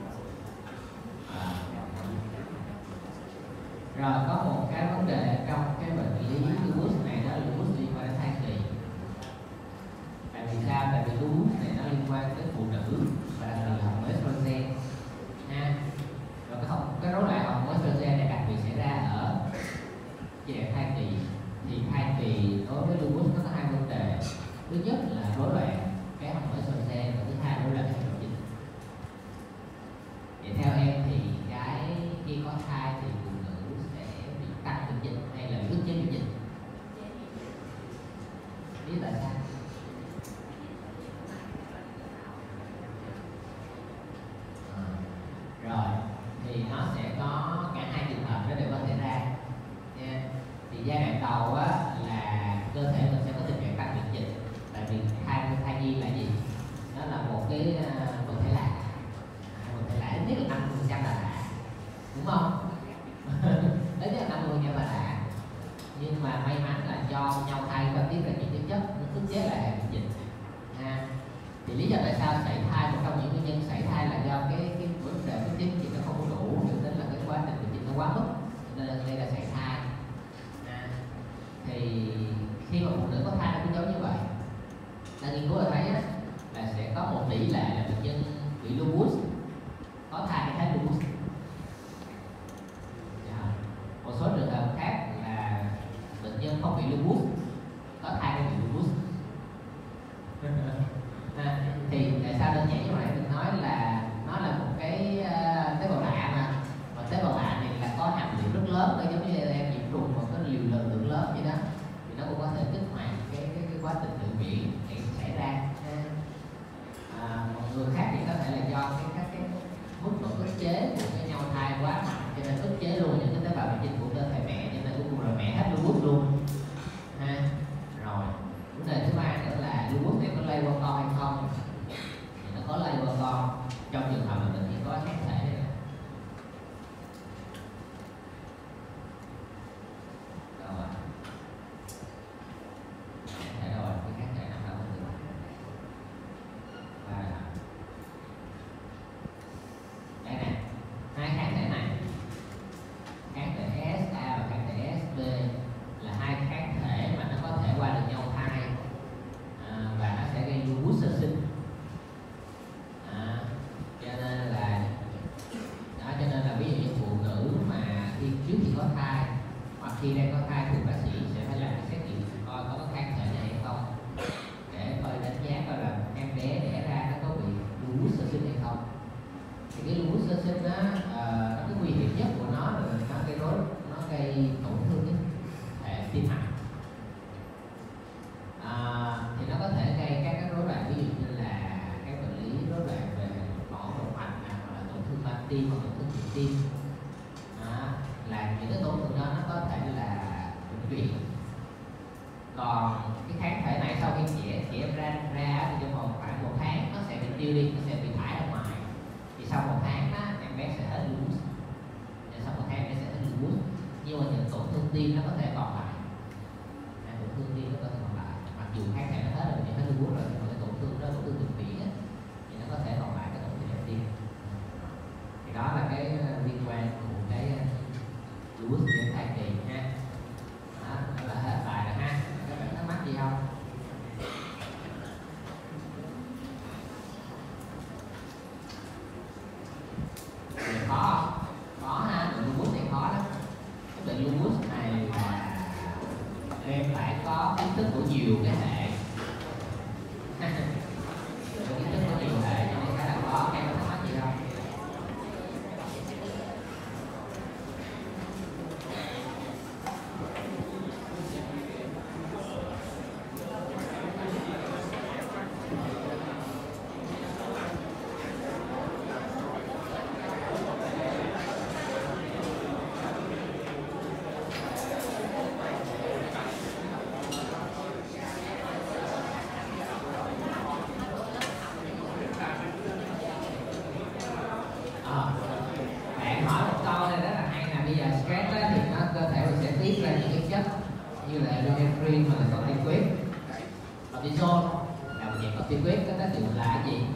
Rồi có một cái vấn đề trong cái bệnh lý lupus này, đó là lupus liên quan đến thai kỳ. Tại vì sao? Tại vì lupus này nó liên quan đến phụ nữ và đặc biệt hormone estrogen nha. Rồi cái rối loạn hormone estrogen này đặc biệt xảy ra ở giai đoạn thai kỳ. Thì thai kỳ đối với lupus nó có hai vấn đề. Thứ nhất là rối loạn cái hormone estrogen, và thứ hai rối loạn hệ thần kinh. Thì theo em thì cái khi có thai thì phụ nữ sẽ bị tăng miễn dịch hay là bị ức chế miễn dịch? Biết tại sao? Rồi thì nó sẽ có cả hai trường hợp nó đều có thể ra nha. Thì giai đoạn đầu á là cơ thể mình sẽ có tình trạng tăng miễn dịch, tại vì thai nhi là gì? Nó là một cái vật thể lạ, ít nhất là 50% là lạ, đúng không? Ít nhất là 50% là lạ. Nhưng mà may mắn là do nhau thai và tiết ra những cái chất nó ức chế lại hệ miễn dịch. Thì lý do tại sao sảy thai, một trong những nguyên nhân sảy thai là do cái vấn đề cái tiết dịch nó không có đủ, dẫn đến là cái quá trình miễn dịch nó quá mức, nên là đây là sảy thai. Thì khi mà phụ nữ có thai nó cũng giống như vậy. Ta nghiên cứu là thấy á, là sẽ có một tỷ lệ là bệnh nhân bị lupus có thai hay hết lupus. Một số trường hợp khác là bệnh nhân không bị lupus có thai hay bị lupus. Thì tại sao đơn giản như vậy? Mình nói là nó là một cái tế bào lạ mà tế bào lạ này là có hàm lượng rất lớn, nó giống như em nhiễm trùng mà có liều lượng lớn vậy đó, thì nó cũng có thể kích hoạt cái quá trình tự miễn để xảy ra. Một người khác thì có thể là do các cái mức độ ức chế của cái nhau thai quá mạnh, cho nên ức chế luôn những cái tế bào miễn dịch của cơ thể mẹ, cho nên cuối cùng là mẹ hết lupus luôn. Rồi vấn đề thứ ba nữa là lupus này có lây qua con hay không? Thì nó có lây qua con trong trường hợp là mình chỉ có kháng thể này. Rồi kháng thể rồi, cái kháng thể nằm đâu được. Và đây nè, hai kháng thể này, kháng thể SA và kháng thể SB là hai kháng thể mà nó có thể qua được nhau thai và nó sẽ gây lupus sơ sinh. Cho nên là ví dụ như phụ nữ mà trước khi có thai hoặc khi đang có thai thì bác sĩ sẽ phải làm cái xét nghiệm coi có kháng thể này hay không, để coi đánh giá coi là em bé đẻ ra nó có bị lupus sơ sinh hay không. Thì cái lupus sơ sinh đó, nó cái nguy hiểm nhất của nó là nó gây tổn thương đến hệ tim mạch. Thì nó có thể gây các cái rối loạn, ví dụ như là các bệnh lý rối loạn về mỏ động mạch hoặc là tổn thương van tim hoặc tổn thương nhịp tim. Là những cái tổn thương đó nó có thể là bệnh viện. Còn cái kháng thể này sau khi chị em ra thì trong vòng khoảng 1 tháng nó sẽ bị tiêu đi, nó sẽ bị thải ra ngoài. Thì sau 1 tháng đó, em bé sẽ hết lupus. Sau 1 tháng em bé sẽ hết lupus. Nhưng mà những tổn thương tim nó có thể còn lại. Tổn thương tim nó có thể còn lại. Mặc dù kháng thể nó hết rồi, nhưng hết lupus rồi, nhưng mà cái tổn thương đó, tổn thương vĩnh viễn thì nó có thể còn lại cái tổn thương tim. Thì đó là cái liên quan của cái lupus đến thai kỳ ha. Đó là hết bài rồi ha. Các bạn thắc mắc gì không? Có ha, bệnh lupus này khó lắm. Cái bệnh lupus này là em phải có kiến thức của nhiều cái hệ. Kiến thức của nhiều hệ cho nên khá là khó. Em có thắc mắc gì không? stress á, thì nó cơ thể mình sẽ tiết ra những cái chất như là epinephrine mà là corticoid, cortisol là một dạng corticoid có tác dụng là cái gì?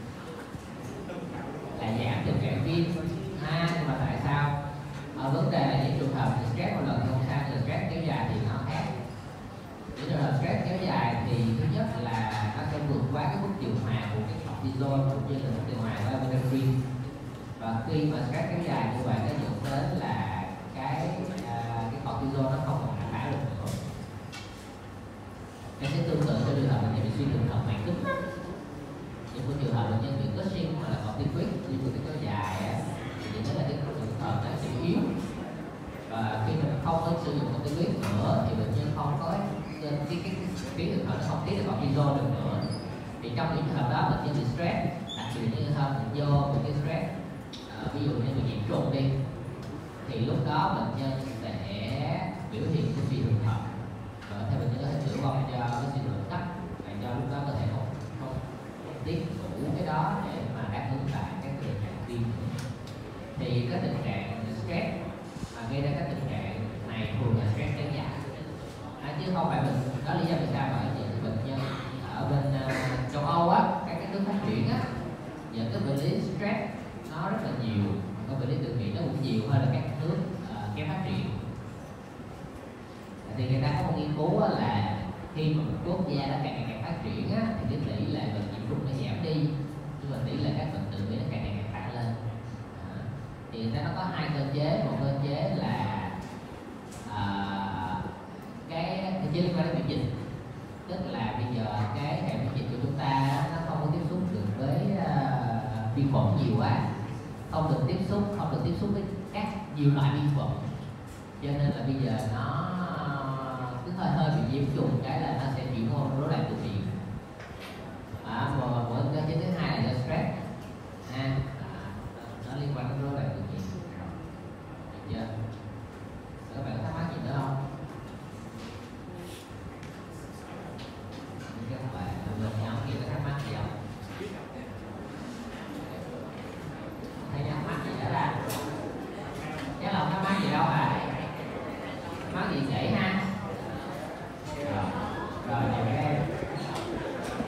Là giảm tình trạng viêm ha. Nhưng mà tại sao? Vấn đề là những trường hợp stress một lần thì không sao, nhưng stress kéo dài thì nó khác. Những trường hợp stress kéo dài thì thứ nhất là nó sẽ vượt quá cái mức điều hòa của cái cortisol cũng như là mức điều hòa của epinephrine. Và khi mà stress kéo dài như vậy nó dẫn đến là cái cortisol nó không còn đảm bảo được nữa. Nó sẽ tương tự với trường hợp bệnh nhân bị suy tuần hoàn mãn tính. Những trường hợp bệnh nhân bị Cushing hoặc là corticoid như cái kéo dài á, thì nó là cái trường hợp nó sẽ yếu. Và khi mình không có sử dụng corticoid nữa thì bệnh nhân không có cái trường hợp nó không tiết được cortisol được nữa. Thì trong những trường hợp đó bệnh nhân bị stress, đặc biệt như hơn do một cái stress, ví dụ như bị nhiễm trùng đi, thì lúc đó bệnh nhân sẽ biểu hiện cái suy thượng thận. Và theo bệnh nhân có thể tử vong do cái suy thượng thận, và do lúc đó có thể không tiết đủ cái đó để mà đáp ứng lại các tình trạng viêm. Thì cái tình trạng stress mà gây ra các tình trạng này thường là stress kéo dài, chứ không phải đó lý do vì sao mà những bệnh nhân ở bên châu Âu á, các cái nước phát triển á, những cái bệnh lý stress nó rất là nhiều, cái bệnh lý tự kỷ nó cũng nhiều hơn là các nước kém phát triển. Thì người ta có một nghiên cứu là khi mà một quốc gia nó càng ngày càng phát triển á, thì cái tỷ lệ bệnh nhiễm trùng nó giảm đi, nhưng mà tỷ lệ các bệnh tự kỷ nó càng ngày càng tăng lên. Thì người ta nó có hai cơ chế, một cơ chế là cái cơ chế liên quan đến miễn dịch, tức là bây giờ cái hệ miễn dịch của chúng ta nó không có tiếp xúc được với vi khuẩn nhiều quá, không được tiếp xúc với các nhiều loại vi khuẩn, cho nên là bây giờ nó cứ hơi bị nhiễm trùng cái là nó sẽ chuyển